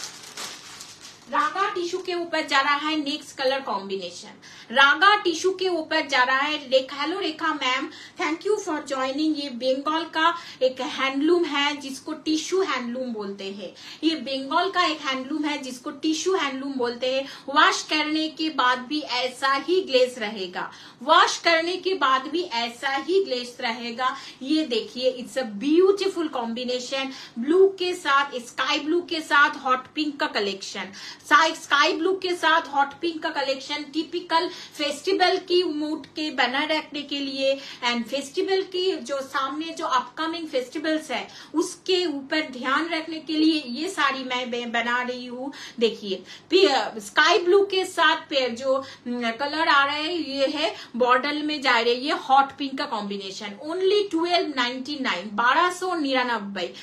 A: रागा टिश्यू के ऊपर जा रहा है next colour combination, Raga tissue के ऊपर जा रहा है। Hello Rekha ma'am, thank you for joining. ये बंगाल का एक हैंडलूम है जिसको टिश्यू हैंडलूम बोलते हैं। ये बंगाल का एक हैंडलूम है जिसको टिश्यू हैंडलूम बोलते हैं। वॉश करने के बाद भी ऐसा ही ग्लेस रहेगा, वॉश करने के बाद भी ऐसा ही ग्लेस रहेगा। ये देखिए it's a beautiful combination, blue के साथ, स्काई ब्लू के साथ हॉट पिंक का कलेक्शन, स्काई ब्लू के साथ हॉट पिंक का कलेक्शन। टिपिकल फेस्टिवल की मूड के बना रखने के लिए, एंड फेस्टिवल की जो सामने जो अपकमिंग फेस्टिवल्स है उसके ऊपर ध्यान रखने के लिए ये साड़ी मैं बना रही हूँ। देखिए स्काई ब्लू के साथ जो कलर आ रहा है ये है बॉर्डर में जा रही है हॉट पिंक का कॉम्बिनेशन। ओनली 1299, 1299,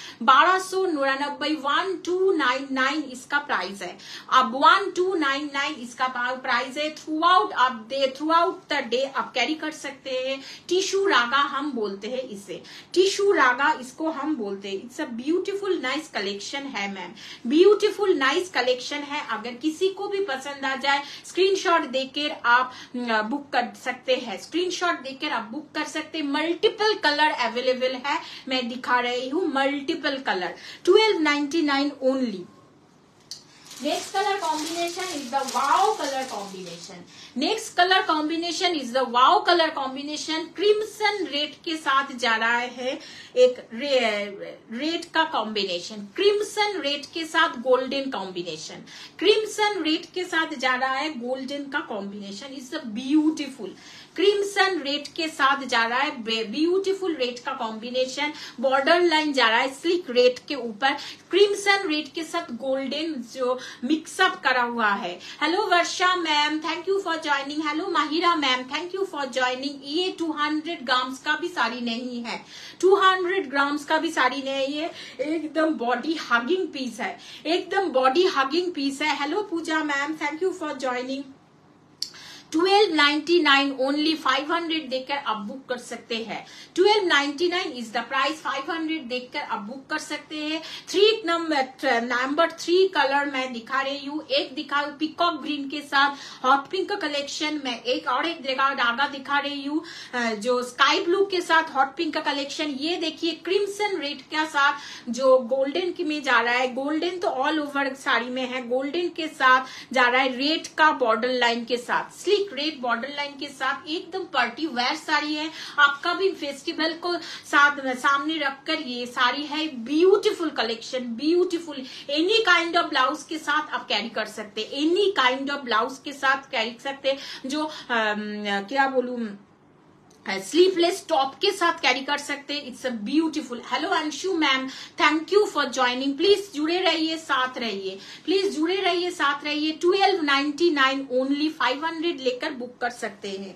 A: 1299 इसका प्राइस है। अब 1299 इसका प्राइस है। थ्रू आउट द डे आप कैरी कर सकते हैं। टिश्यू रागा हम बोलते हैं इसे, टिश्यू रागा इसको हम बोलते हैं। It's a beautiful nice collection है मैम, ब्यूटीफुल नाइस कलेक्शन है। अगर किसी को भी पसंद आ जाए स्क्रीनशॉट देकर आप बुक कर सकते हैं, स्क्रीनशॉट देकर आप बुक कर सकते हैं। मल्टीपल कलर अवेलेबल है, मैं दिखा रही हूँ multiple colour. 1299 only. Next color combination is the wow color combination. Next color combination is the wow color combination. Crimson red के साथ जा रहा है एक रेड का कॉम्बिनेशन, क्रिम्सन रेड के साथ गोल्डन कॉम्बिनेशन, क्रिम्सन रेड के साथ जा रहा है गोल्डन का combination. Is a beautiful crimson red के साथ जा रहा है ब्यूटीफुल रेड का कॉम्बिनेशन. बॉर्डर लाइन जा रहा है स्लिक रेड के ऊपर, क्रिम्सन रेड के साथ गोल्डन जो मिक्सअप करा हुआ है. Hello Varsha ma'am, thank you for joining. Hello Mahira ma'am, thank you for joining. ये 200 ग्राम्स का भी साड़ी नहीं है, 200 ग्राम्स का भी साड़ी नहीं है, एकदम बॉडी हगिंग पीस है, एकदम बॉडी हगिंग पीस है. Hello Pooja ma'am, thank you for joining. 1299 only, 500 देकर आप बुक कर सकते हैं. 1299 इज द प्राइस, 500 देकर आप बुक कर सकते हैं. नंबर 3 कलर मैं दिखा रही हूँ. एक दिखा पीकॉक ग्रीन के साथ हॉट पिंक कलेक्शन में, एक धागा दिखा रही हूँ जो स्काई ब्लू के साथ हॉट पिंक का कलेक्शन. ये देखिए क्रिम्सन रेड के साथ जो गोल्डन में जा रहा है, गोल्डन तो ऑल ओवर साड़ी में है, गोल्डन के साथ जा रहा है रेड का बॉर्डर लाइन के साथ, रेड बॉर्डर लाइन के साथ. एकदम पार्टी वेयर साड़ी है, आपका भी फेस्टिवल को सामने रखकर ये साड़ी है. Beautiful collection, beautiful. Any kind of blouse के साथ आप कैरी कर सकते, एनी काइंड ऑफ ब्लाउज के साथ कैरी कर सकते. जो क्या बोलूं, स्लीवलेस टॉप के साथ कैरी कर सकते हैं. It's a beautiful. Hello Anshu ma'am, thank you for joining. Please जुड़े रहिए, साथ रहिए, प्लीज जुड़े रहिए, साथ रहिए. 1299 ओनली, 500 लेकर बुक कर सकते हैं.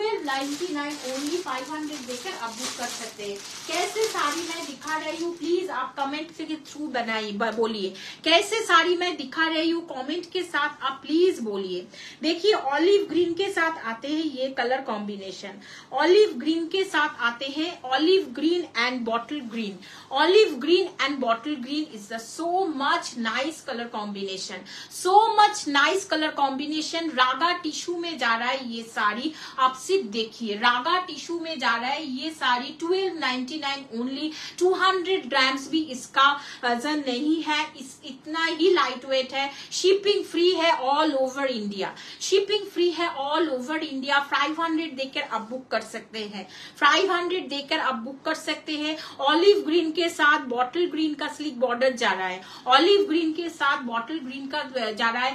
A: 1299 ओनली, 500 लेकर आप बुक कर सकते हैं. कैसे साड़ी मैं दिखा रही हूँ प्लीज आप कमेंट के थ्रू बोलिए. कैसे साड़ी मैं दिखा रही हूँ कमेंट के साथ आप प्लीज बोलिए. देखिए ऑलिव ग्रीन के साथ आते हैं ये कलर कॉम्बिनेशन, ऑलिव ग्रीन के साथ आते हैं, olive green and bottle green. Olive green and bottle green is the so much nice colour combination, so much nice colour combination. Raga tissue में जा रहा है ये साड़ी, आप सिर्फ देखिए रागा टिश्यू में जा रहा है ये साड़ी. 1299 ओनली, 200 ग्राम्स भी इसका वजन नहीं है, इतना ही लाइट वेट है. शिपिंग फ्री है all over India, shipping free है ऑल ओवर इंडिया. 500 देकर आप बुक कर सकते हैं, 500 देकर आप बुक कर सकते हैं. ऑलिव ग्रीन के साथ बॉटल ग्रीन का स्लिक बॉर्डर जा रहा है, ऑलिव ग्रीन के साथ बॉटल ग्रीन का जा रहा है.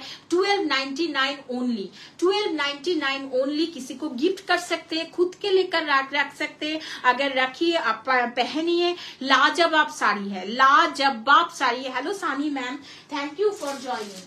A: 1299 ओनली, 1299 ओनली. किसी को गिफ्ट कर सकते हैं, खुद के लेकर रख सकते हैं. अगर रखिए आप पहनिए, लाजवाब साड़ी है, लाजवाब साड़ी है. Hello Sani ma'am, thank you for joining.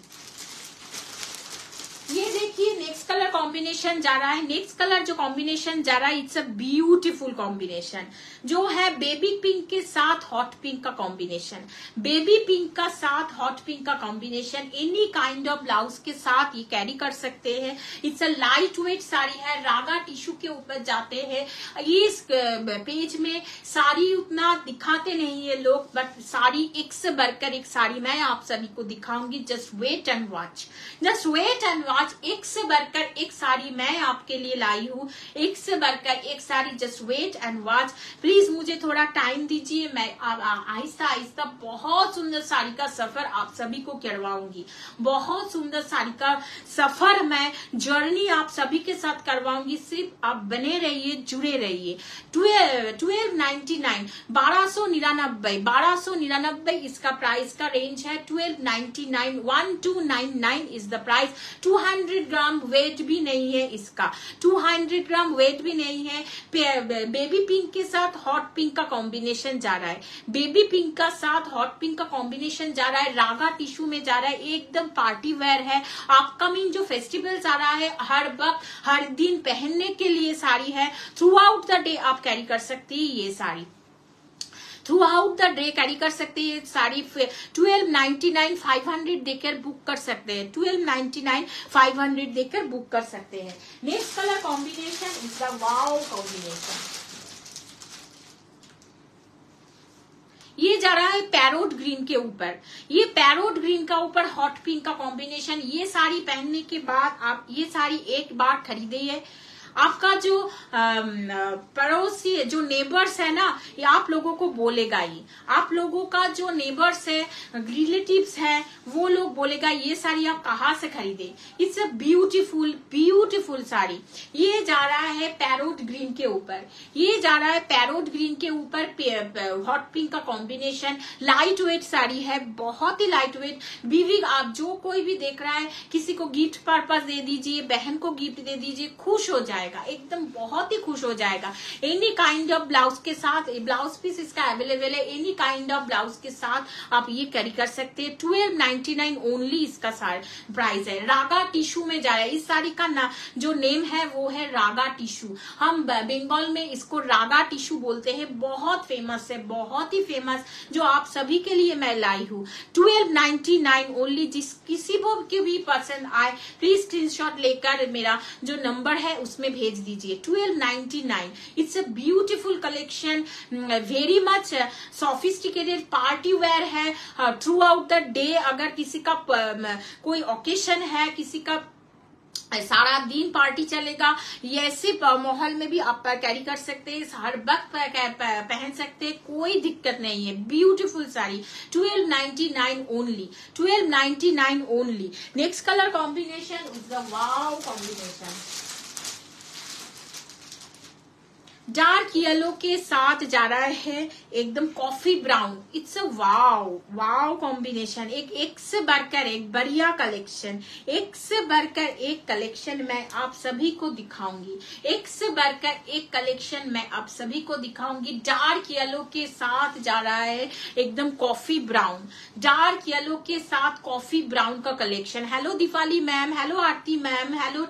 A: ये देखिए नेक्स्ट कलर कॉम्बिनेशन जा रहा है. नेक्स्ट कलर जो कॉम्बिनेशन जा रहा है इट्स अ ब्यूटीफुल कॉम्बिनेशन जो है बेबी पिंक के साथ हॉट पिंक का कॉम्बिनेशन, बेबी पिंक का साथ हॉट पिंक का combination. Any kind of blouse के साथ ये कैरी कर सकते हैं. It's a light weight sari है, रागा टिश्यू के ऊपर जाते हैं. ये पेज में साड़ी उतना दिखाते नहीं है लोग, बट साड़ी एक से बढ़कर एक साड़ी मैं आप सभी को दिखाऊंगी. Just wait and watch, just wait and watch. एक से बढ़कर एक साड़ी मैं आपके लिए लाई हूँ, एक से बढ़कर एक sari. Just wait and watch. Please मुझे थोड़ा टाइम दीजिए, मैं आहिस्ता आहिस्ता बहुत सुंदर साड़ी का सफर आप सभी को करवाऊंगी. बहुत सुंदर साड़ी का सफर, मैं जर्नी आप सभी के साथ करवाऊंगी. सिर्फ आप बने रहिए, जुड़े रहिए. 1299, 1299 इसका प्राइस का रेंज है. 1299, 1299 is the price. 200 gram weight भी नहीं है इसका, 200 ग्राम वेट भी नहीं है. बेबी पिंक के साथ हॉट पिंक का कॉम्बिनेशन जा रहा है, बेबी पिंक का साथ हॉट पिंक का कॉम्बिनेशन जा रहा है. रागा टिश्यू में जा रहा है, एकदम पार्टी वेयर है. अपकमिंग जो फेस्टिवल्स आ रहा है, हर वक्त हर दिन पहनने के लिए साड़ी है. थ्रू आउट द डे आप कैरी कर सकती है ये sari, throughout the day carry कर सकते हैं साड़ी. 1299 500 देकर बुक कर सकते हैं, 1299 500 देकर बुक कर सकते हैं. Next colour combination is the wow combination. ये जा रहा है पैरोट ग्रीन के ऊपर, ये पैरोट ग्रीन का ऊपर हॉट पिंक का कॉम्बिनेशन. ये साड़ी पहनने के बाद आप ये साड़ी एक बार खरीदिए, आपका जो पड़ोसी जो नेबर्स है ना, ये आप लोगों को बोलेगा ही, आप लोगों का जो नेबर्स है, रिलेटिव्स है, वो लोग बोलेगा ये साड़ी आप कहाँ से खरीदे। It's a beautiful beautiful sari. ये जा रहा है पैरोट ग्रीन के ऊपर, ये जा रहा है पैरोट ग्रीन के ऊपर हॉट पिंक का कॉम्बिनेशन। लाइट वेट साड़ी है, बहुत ही लाइट वेट। बीवी आप जो कोई भी देख रहा है, किसी को गिफ्ट पर्पस दे दीजिए, बहन को गिफ्ट दे दीजिए, खुश हो जाएगा, एकदम बहुत ही खुश हो जाएगा। एनी काइंड ऑफ ब्लाउज के साथ, ब्लाउज पीस इसका अवेलेबल है, एनी काइंड ऑफ ब्लाउज के साथ आप ये कैरी कर सकते हैं। 1299 ओनली इसका प्राइस है। रागा टिश्यू में जा रहा है। इस साड़ी का ना जो नेम है वो है रागा टिश्यू। हम बंगाल में इसको रागा टिश्यू बोलते हैं। बहुत फेमस है, बहुत ही फेमस, जो आप सभी के लिए मैं लाई हूँ। 1299 ओनली। जिस किसी को भी पसंद आए प्लीज स्क्रीनशॉट लेकर मेरा जो नंबर है उसमें भेज दीजिए। 1299। It's a beautiful collection, very much sophisticated party wear है। थ्रू आउट द डे अगर किसी का कोई ओकेशन है, किसी का सारा दिन पार्टी चलेगा, ये ऐसे माहौल में भी आप कैरी कर सकते हैं, हर वक्त पहन सकते हैं, कोई दिक्कत नहीं है। Beautiful sari 1299 only, 1299 only. Next colour combination is the wow combination. Dark yellow के साथ जा रहा है एकदम coffee brown. It's a wow wow combination. एक से बढ़कर एक बढ़िया कलेक्शन, एक से बढ़कर एक कलेक्शन मैं आप सभी को दिखाऊंगी, एक से बढ़कर एक कलेक्शन मैं आप सभी को दिखाऊंगी। डार्क येलो के साथ जा रहा है एकदम कॉफी ब्राउन, डार्क येलो के साथ कॉफी ब्राउन का collection. Hello Deepali ma'am, hello Aarti ma'am, hello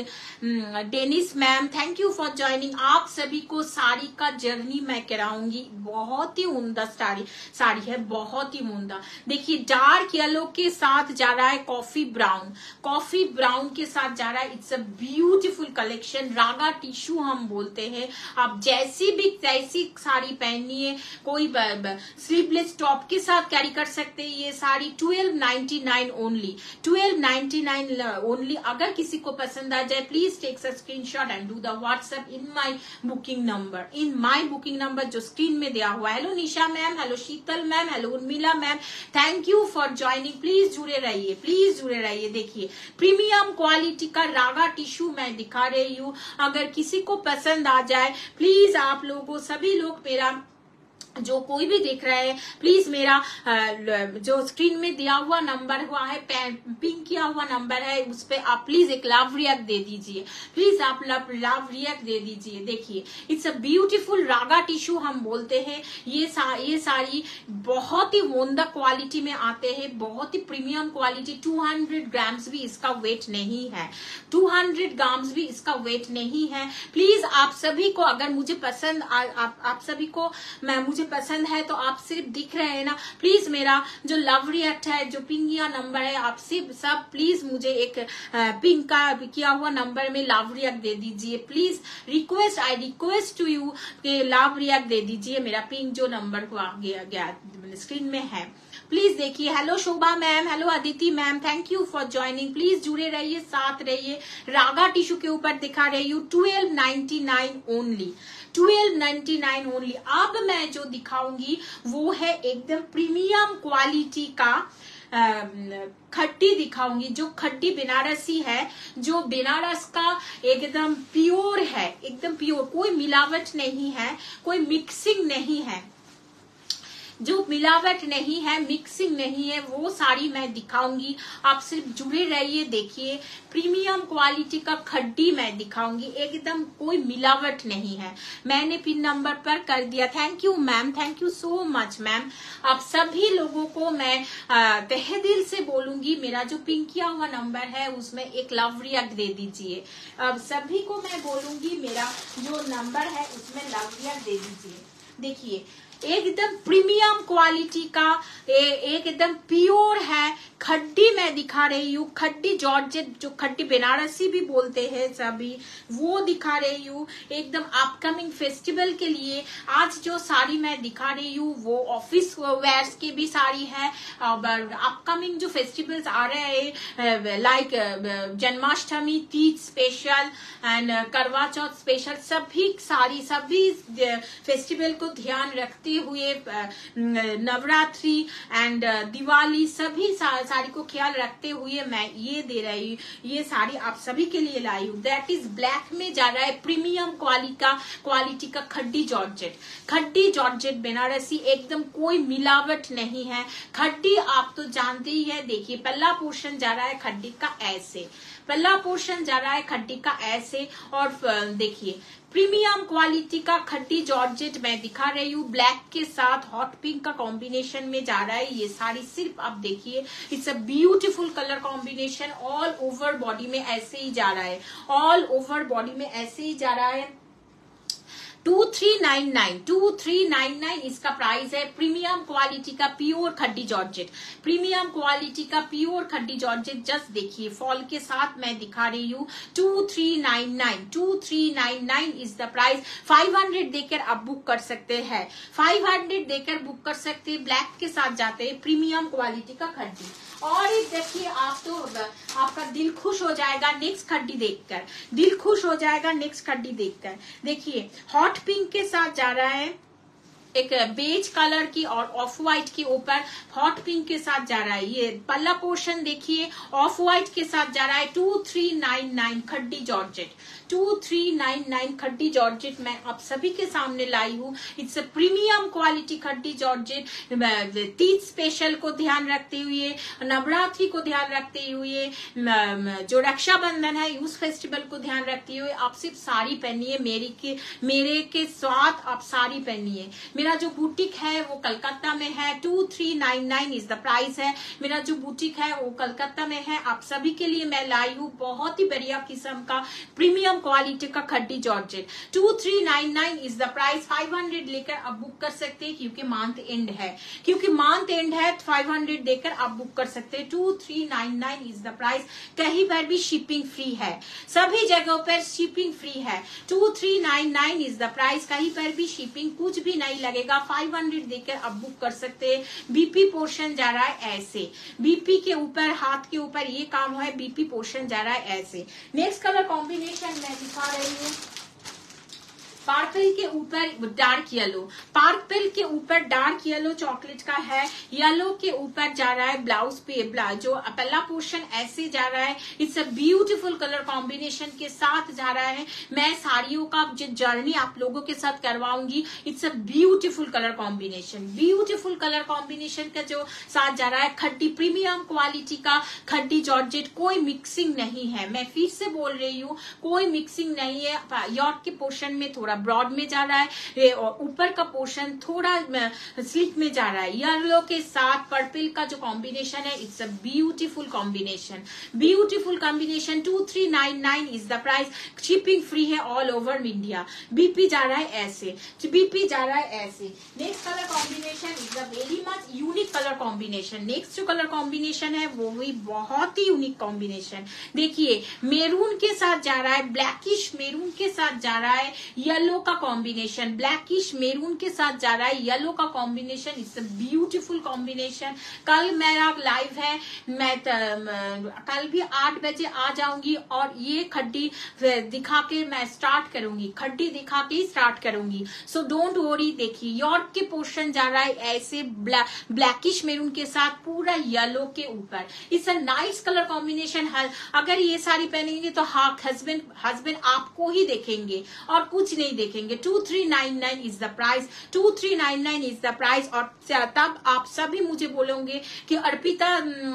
A: Denise ma'am, thank you for joining. आप सभी को साड़ी का जर्नी मैं कराऊंगी। बहुत ही उम्दा साड़ी है, बहुत ही उम्दा। देखिए डार्क येलो के साथ जा रहा है कॉफी ब्राउन, कॉफी ब्राउन के साथ जा रहा है। It's a beautiful collection. Raga tissue हम बोलते हैं। आप जैसी साड़ी पहनिए, कोई स्लीवलेस टॉप के साथ कैरी कर सकते हैं ये साड़ी। 1299 only, 1299 only. अगर किसी को पसंद आ जाए please take a screenshot and do the WhatsApp in my booking number जो स्क्रीन में दिया हुआ है। Hello Nisha ma'am, hello Sheetal ma'am, hello Urmila ma'am, thank you for joining. Please जुड़े रहिए, प्लीज जुड़े रहिए। देखिए प्रीमियम क्वालिटी का रागा टिश्यू मैं दिखा रही हूँ। अगर किसी को पसंद आ जाए प्लीज आप लोगों सभी लोग मेरा जो कोई भी देख रहे हैं प्लीज मेरा जो स्क्रीन में दिया हुआ नंबर हुआ है, पिंक किया हुआ नंबर है, उस पे आप प्लीज एक लव रिएक्ट दे दीजिए, प्लीज आप लव रिएक्ट दे दीजिए। देखिए it's a beautiful Raga tissue हम बोलते हैं। ये साड़ी बहुत ही उम्दा क्वालिटी में आते हैं, बहुत ही प्रीमियम क्वालिटी। 200 ग्राम्स भी इसका वेट नहीं है, 200 ग्राम्स भी इसका वेट नहीं है। प्लीज आप सभी को अगर मुझे पसंद आप सभी को मुझे पसंद है तो आप सिर्फ दिख रहे हैं ना, प्लीज मेरा जो लव रिएक्ट है, जो पिंगिया नंबर है, आप सब प्लीज मुझे एक पिंक का किया हुआ नंबर में लव रिएक्ट दे दीजिए। Please request, I request to you कि लव रिएक्ट दे दीजिए। मेरा पिंक जो नंबर हुआ गया स्क्रीन में है, प्लीज देखिए। Hello Shobha ma'am, hello Aditi ma'am, thank you for joining. Please जुड़े रहिए, साथ रहिए। रागा टिश्यू के ऊपर दिखा रही हूँ 1299 ओनली, 1299 ओनली। अब मैं जो दिखाऊंगी वो है एकदम प्रीमियम क्वालिटी का खट्टी दिखाऊंगी, जो खट्टी बनारसी है, जो बनारस का एकदम प्योर है, एकदम प्योर, कोई मिलावट नहीं है, कोई मिक्सिंग नहीं है, जो मिलावट नहीं है, मिक्सिंग नहीं है, वो साड़ी मैं दिखाऊंगी। आप सिर्फ जुड़े रहिए। देखिए प्रीमियम क्वालिटी का खड्डी मैं दिखाऊंगी, एकदम कोई मिलावट नहीं है। मैंने पिन नंबर पर कर दिया। Thank you ma'am, thank you so much ma'am. आप सभी लोगों को मैं तहे दिल से बोलूंगी, मेरा जो पिन किया हुआ नंबर है उसमें एक लव रिएक्ट दे दीजिए। अब सभी को मैं बोलूंगी मेरा जो नंबर है उसमें लव रिएक्ट दे दीजिए। देखिए एकदम प्रीमियम क्वालिटी का एकदम प्योर है, खड्डी मैं दिखा रही हूँ, खड्डी जॉर्जेट, जो खड्डी बनारसी भी बोलते हैं सभी, वो दिखा रही हूँ एकदम अपकमिंग फेस्टिवल के लिए। आज जो साड़ी मैं दिखा रही हूँ वो ऑफिस वेयर्स की भी साड़ी है। अपकमिंग जो फेस्टिवल्स आ रहे हैं like Janmashtami, Teej special and Karva Chauth special, सभी साड़ी सभी फेस्टिवल को ध्यान रखते हुए, नवरात्रि एंड दिवाली सभी साड़ी को ख्याल रखते हुए मैं ये दे रही हूँ। ये साड़ी आप सभी के लिए लाई हूँ। दैट इज ब्लैक में जा रहा है, प्रीमियम क्वालिटी का खड्डी जॉर्जेट, खड्डी जॉर्जेट बनारसी, एकदम कोई मिलावट नहीं है। खड्डी आप तो जानते ही है। देखिए पल्ला पोर्शन जा रहा है खड्डी का ऐसे, पल्ला पोर्शन जा रहा है खड्डी का ऐसे, और देखिए प्रीमियम क्वालिटी का खड्डी जॉर्जेट मैं दिखा रही हूँ। ब्लैक के साथ हॉट पिंक का कॉम्बिनेशन में जा रहा है ये साड़ी। सिर्फ आप देखिए, it's a beautiful colour combination. All over body में ऐसे ही जा रहा है, ऑल ओवर बॉडी में ऐसे ही जा रहा है। 2399 इसका प्राइस है। प्रीमियम क्वालिटी का pure khaddi georgette, premium quality का प्योर खड्डी जॉर्जेट। जस्ट देखिए फॉल के साथ मैं दिखा रही हूँ। 2399 इज द प्राइस। 500 देकर आप बुक कर सकते हैं, 500 देकर बुक कर सकते हैं। ब्लैक के साथ जाते हैं प्रीमियम क्वालिटी का खड्डी। और एक देखिए, आप तो आपका दिल खुश हो जाएगा नेक्स्ट खड्डी देखकर, दिल खुश हो जाएगा नेक्स्ट खड्डी देखकर। देखिए हॉट पिंक के साथ जा रहा है, एक बेज कलर की और ऑफ व्हाइट के ऊपर हॉट पिंक के साथ जा रहा है। ये पल्ला पोर्शन देखिए ऑफ व्हाइट के साथ जा रहा है। 2399 खड्डी जॉर्जेट, 2399 खड्डी जॉर्जेट मैं आप सभी के सामने लाई हूँ। It's a premium quality khaddi georgette. Teej special को ध्यान रखते हुए, नवरात्रि को ध्यान रखते हुए, जो रक्षाबंधन है उस फेस्टिवल को ध्यान रखते हुए आप सिर्फ साड़ी पहनिए। मेरे के साथ आप साड़ी पहनिए। मेरा जो बुटीक है वो कलकत्ता में है। 2399 इज द प्राइस है। मेरा जो बुटीक है वो कलकत्ता में है। आप सभी के लिए मैं लाई हूँ बहुत ही बढ़िया किस्म का प्रीमियम क्वालिटी का khaddi georgette. 2399 is the price. 500 लेकर आप बुक कर सकते हैं क्योंकि मंथ एंड है, क्योंकि मंथ एंड है। 500 देकर आप बुक कर सकते हैं। 2399 इज द प्राइस। कहीं पर भी शिपिंग फ्री है, सभी जगहों पर शिपिंग फ्री है। 2399 इज द प्राइस। कहीं पर भी शिपिंग कुछ भी नहीं लगेगा। 500 देकर आप बुक कर सकते हैं। बीपी पोर्शन जा रहा है ऐसे, बीपी के ऊपर हाथ के ऊपर ये काम है, बीपी पोर्शन जा रहा है ऐसे। नेक्स्ट कलर कॉम्बिनेशन मैं दिखा रही हूँ। पर्पल के ऊपर डार्क येलो, पर्पल के ऊपर डार्क येलो चॉकलेट का है। येलो के ऊपर जा रहा है ब्लाउज पे, जो पल्ला पोर्शन ऐसे जा रहा है। It's a beautiful colour combination के साथ जा रहा है। मैं साड़ियों का जो जर्नी आप लोगों के साथ करवाऊंगी। It's a beautiful colour combination, beautiful colour combination का जो साथ जा रहा है। खड्डी प्रीमियम क्वालिटी का खड्डी जॉर्जेट, कोई मिक्सिंग नहीं है। मैं फिर से बोल रही हूँ, कोई मिक्सिंग नहीं है। यॉर्क के पोर्शन में थोड़ा ब्रॉड में जा रहा है, ऊपर का पोर्शन थोड़ा स्लिक में जा रहा है। येलो के साथ पर्पल का जो कॉम्बिनेशन है, it's a beautiful combination, beautiful combination. 2399 is the price. Shipping free है ऑल ओवर इंडिया। बीपी जा रहा है ऐसे, बीपी जा रहा है ऐसे। Next colour combination is a very much unique colour combination. Next जो कलर कॉम्बिनेशन है वो भी बहुत ही यूनिक कॉम्बिनेशन। देखिए मेरून के साथ जा रहा है, ब्लैकिश मेरून के साथ जा रहा है। येलो का कॉम्बिनेशन, ब्लैकिश मेरून के साथ जा रहा है। येलो का combination, it's a beautiful combination. कल मेरा लाइव है, मैं कल भी 8 बजे आ जाऊंगी और ये खड्डी दिखा के मैं स्टार्ट करूंगी, खड्डी दिखा के ही स्टार्ट करूंगी। So don't worry. देखिए यॉर्क के पोर्शन जा रहा है ऐसे, ब्लैकिश मेरून के साथ पूरा येलो के ऊपर। It's a nice colour combination. अगर ये साड़ी पहनेंगे तो हाँ हस्बैंड आपको ही देखेंगे और कुछ नहीं देखेंगे। 2399 is the price, 2399 is the price. और तब आप सभी मुझे बोलोगे कि अर्पिता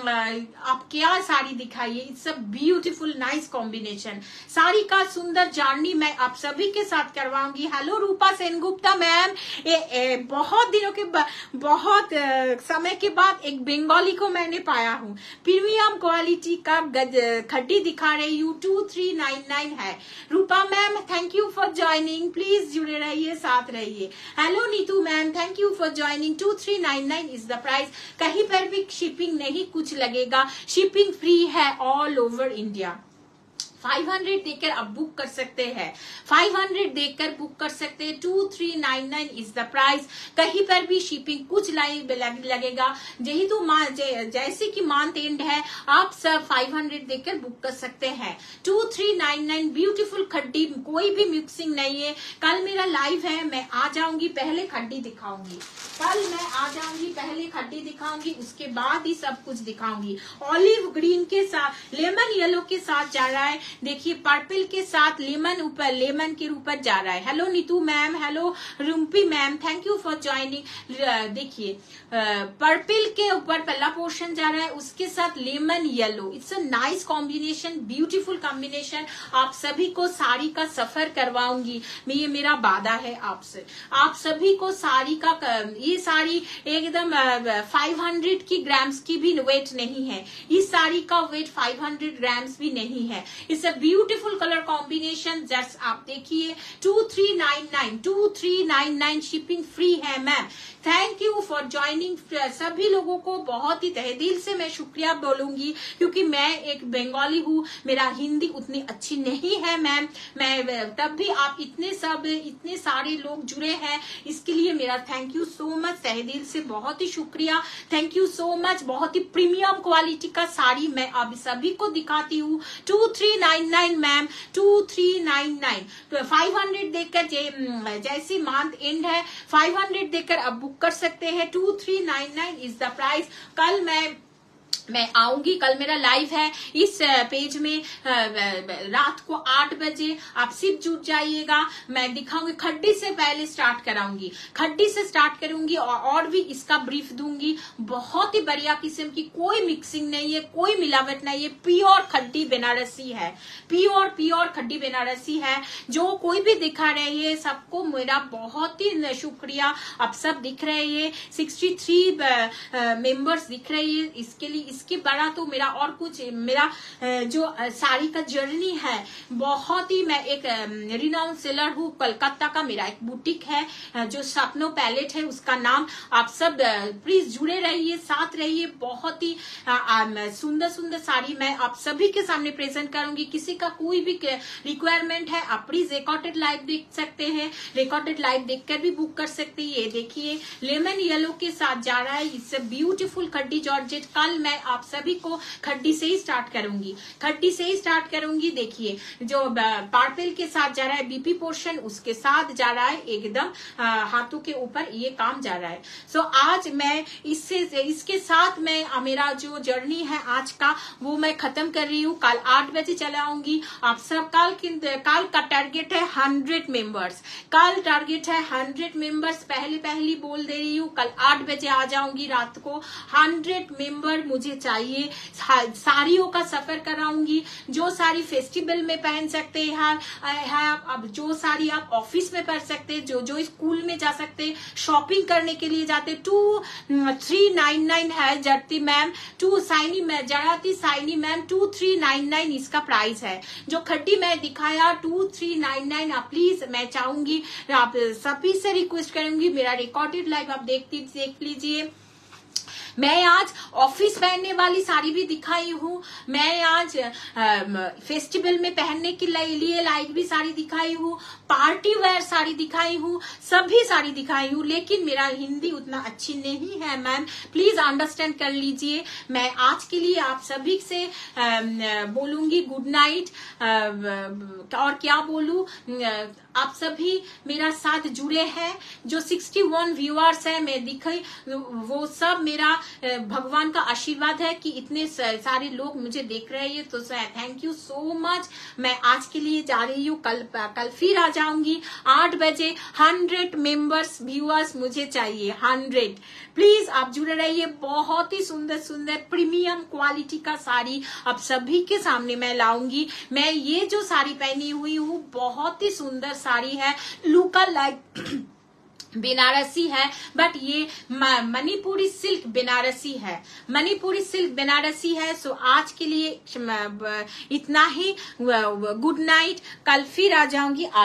A: आप क्या साड़ी दिखाइए। It's a beautiful nice combination. Sari का सुंदर जर्नी मैं आप सभी के साथ करवाऊंगी। हेलो रूपा सेनगुप्ता मैम, बहुत दिनों के बहुत समय के बाद एक बंगाली को मैंने पाया हूँ। प्रीमियम क्वालिटी का खड्डी दिखा रही हूँ। 2399 है। Rupa ma'am thank you for joining. Joining, please जुड़े रहिए, साथ रहिए। Hello Neetu ma'am, thank you for joining. 2399 is the price. कहीं पर भी शिपिंग नहीं कुछ लगेगा, शिपिंग फ्री है ऑल ओवर इंडिया। 500 देकर आप बुक कर सकते हैं, 500 देकर बुक कर सकते हैं। 2399 इज द प्राइस। कहीं पर भी शिपिंग कुछ लगेगा, जेहेतु जैसे कि मंथ एंड है, आप सब 500 देकर बुक कर सकते हैं। 2399 ब्यूटीफुल खड्डी, कोई भी मिक्सिंग नहीं है। कल मेरा लाइव है, मैं आ जाऊंगी, पहले खड्डी दिखाऊंगी। कल मैं आ जाऊंगी, पहले खड्डी दिखाऊंगी, उसके बाद ही सब कुछ दिखाऊंगी। ऑलिव ग्रीन के साथ, लेमन येलो के साथ जा रहा है। देखिए पर्पल के साथ लेमन ऊपर, लेमन के ऊपर जा रहा है। Hello Neetu ma'am, hello Rumpi ma'am, thank you for joining. देखिए पर्पल के ऊपर पहला पोर्शन जा रहा है, उसके साथ lemon yellow. It's a nice combination, beautiful combination. आप सभी को साड़ी का सफर करवाऊंगी, ये मेरा वादा है आपसे। आप सभी को साड़ी का, ये साड़ी एकदम 500 की ग्राम्स की भी वेट नहीं है। इस साड़ी का वेट 500 ग्राम्स भी नहीं है। It's a beautiful colour combination. Just आप देखिए 2399 शिपिंग फ्री है ma'am. Thank you for joining. सभी लोगों को बहुत ही तहे दिल से मैं शुक्रिया बोलूंगी, क्योंकि मैं एक बंगाली हूँ, मेरा हिंदी उतनी अच्छी नहीं है मैम। मैं तब भी आप इतने सारे लोग जुड़े हैं, इसके लिए मेरा थैंक यू सो मच, तहे दिल से बहुत ही शुक्रिया। Thank you so much. बहुत ही प्रीमियम क्वालिटी का साड़ी मैं अब सभी को दिखाती हूँ। 2399 मैम, 2399। तो 500 देकर, जैसे मंथ एंड है, 500 देकर अब बुक कर सकते हैं। 2399 इज द प्राइस। कल मैं आऊंगी, कल मेरा लाइव है इस पेज में रात को 8 बजे। आप सिर्फ जुट जाइएगा, मैं दिखाऊंगी। खड्डी से पहले स्टार्ट कराऊंगी, खड्डी से स्टार्ट करूंगी और भी इसका ब्रीफ दूंगी। बहुत ही बढ़िया किस्म की, कोई मिक्सिंग नहीं है, कोई मिलावट नहीं है, प्योर खड्डी बनारसी है, प्योर खड्डी बनारसी है। जो कोई भी दिखा रहे है, सबको मेरा बहुत ही शुक्रिया। आप सब दिख रहे हैं, 63 मेंबर्स दिख रहे हैं। इसके लिए, इसके बड़ा तो मेरा और कुछ, मेरा जो साड़ी का जर्नी है, बहुत ही, मैं एक रिनाउंड सेलर हूँ कलकत्ता का। मेरा एक बुटीक है जो सपनो पैलेट है, उसका नाम। आप सब प्लीज जुड़े रहिए, साथ रहिए। बहुत ही सुंदर सुंदर साड़ी मैं आप सभी के सामने प्रेजेंट करूंगी। किसी का कोई भी रिक्वायरमेंट है, आप प्लीज रिकॉर्डेड लाइव देख सकते हैं, रिकॉर्डेड लाइव देखकर भी बुक कर सकते हैं। ये देखिए लेमन येलो के साथ जा रहा है, इससे ब्यूटीफुल खड्डी जॉर्जेट। कल मैं आप सभी को खड्डी से ही स्टार्ट करूंगी, खड्डी से ही स्टार्ट करूंगी। देखिए जो पर्पल के साथ जा रहा है, बीपी पोर्शन, उसके साथ जा रहा है एकदम हाथों के ऊपर ये काम जा रहा है। सो आज मैं इसके साथ मैं मेरा जो जर्नी है आज का, वो मैं खत्म कर रही हूँ। कल 8 बजे चलाऊंगी। आप सब कल का टारगेट है 100 मेंबर्स। कल टारगेट है 100 मेंबर्स। पहली बोल दे रही हूँ, कल 8 बजे आ जाऊंगी रात को। 100 मेंबर मुझे चाहिए। साड़ियों का सफर कराऊंगी, जो साड़ी फेस्टिवल में पहन सकते हैं, अब जो साड़ी आप ऑफिस में पहन सकते हैं, जो स्कूल में जा सकते हैं, शॉपिंग करने के लिए जाते। 2399 है जरती मैम, जराती साइनी मैम, 2399 इसका प्राइस है। जो खड्डी मैं दिखाया 2399, आप प्लीज, मैं चाहूंगी, आप सभी से रिक्वेस्ट करूंगी, मेरा रिकॉर्डेड लाइव आप देख लीजिए। मैं आज ऑफिस पहनने वाली साड़ी भी दिखाई हूँ, मैं आज फेस्टिवल में पहनने के लिए लाइक भी साड़ी दिखाई हूँ, पार्टी वेयर साड़ी दिखाई हूँ, सभी साड़ी दिखाई हूँ। लेकिन मेरा हिंदी उतना अच्छी नहीं है मैम, प्लीज अंडरस्टैंड कर लीजिए। मैं आज के लिए आप सभी से बोलूंगी गुड नाइट। और क्या बोलूं, आप सभी मेरा साथ जुड़े हैं। जो 61 व्यूअर्स है, मैं दिखाई, वो सब मेरा भगवान का आशीर्वाद है कि इतने सारे लोग मुझे देख रहे हैं। तो थैंक यू सो मच। मैं आज के लिए जा रही हूँ, कल फिर आ जाऊंगी 8 बजे। 100 मेंबर्स व्यूअर्स मुझे चाहिए, 100। प्लीज आप जुड़े रहिए। बहुत ही सुंदर सुंदर प्रीमियम क्वालिटी का साड़ी आप सभी के सामने मैं लाऊंगी। मैं ये जो साड़ी पहनी हुई हूँ, बहुत ही सुंदर साड़ी है, लुका लाइक बनारसी है, बट ये मणिपुरी सिल्क बनारसी है, मणिपुरी सिल्क बनारसी है। सो आज के लिए इतना ही। Good night. कल फिर आ जाऊंगी।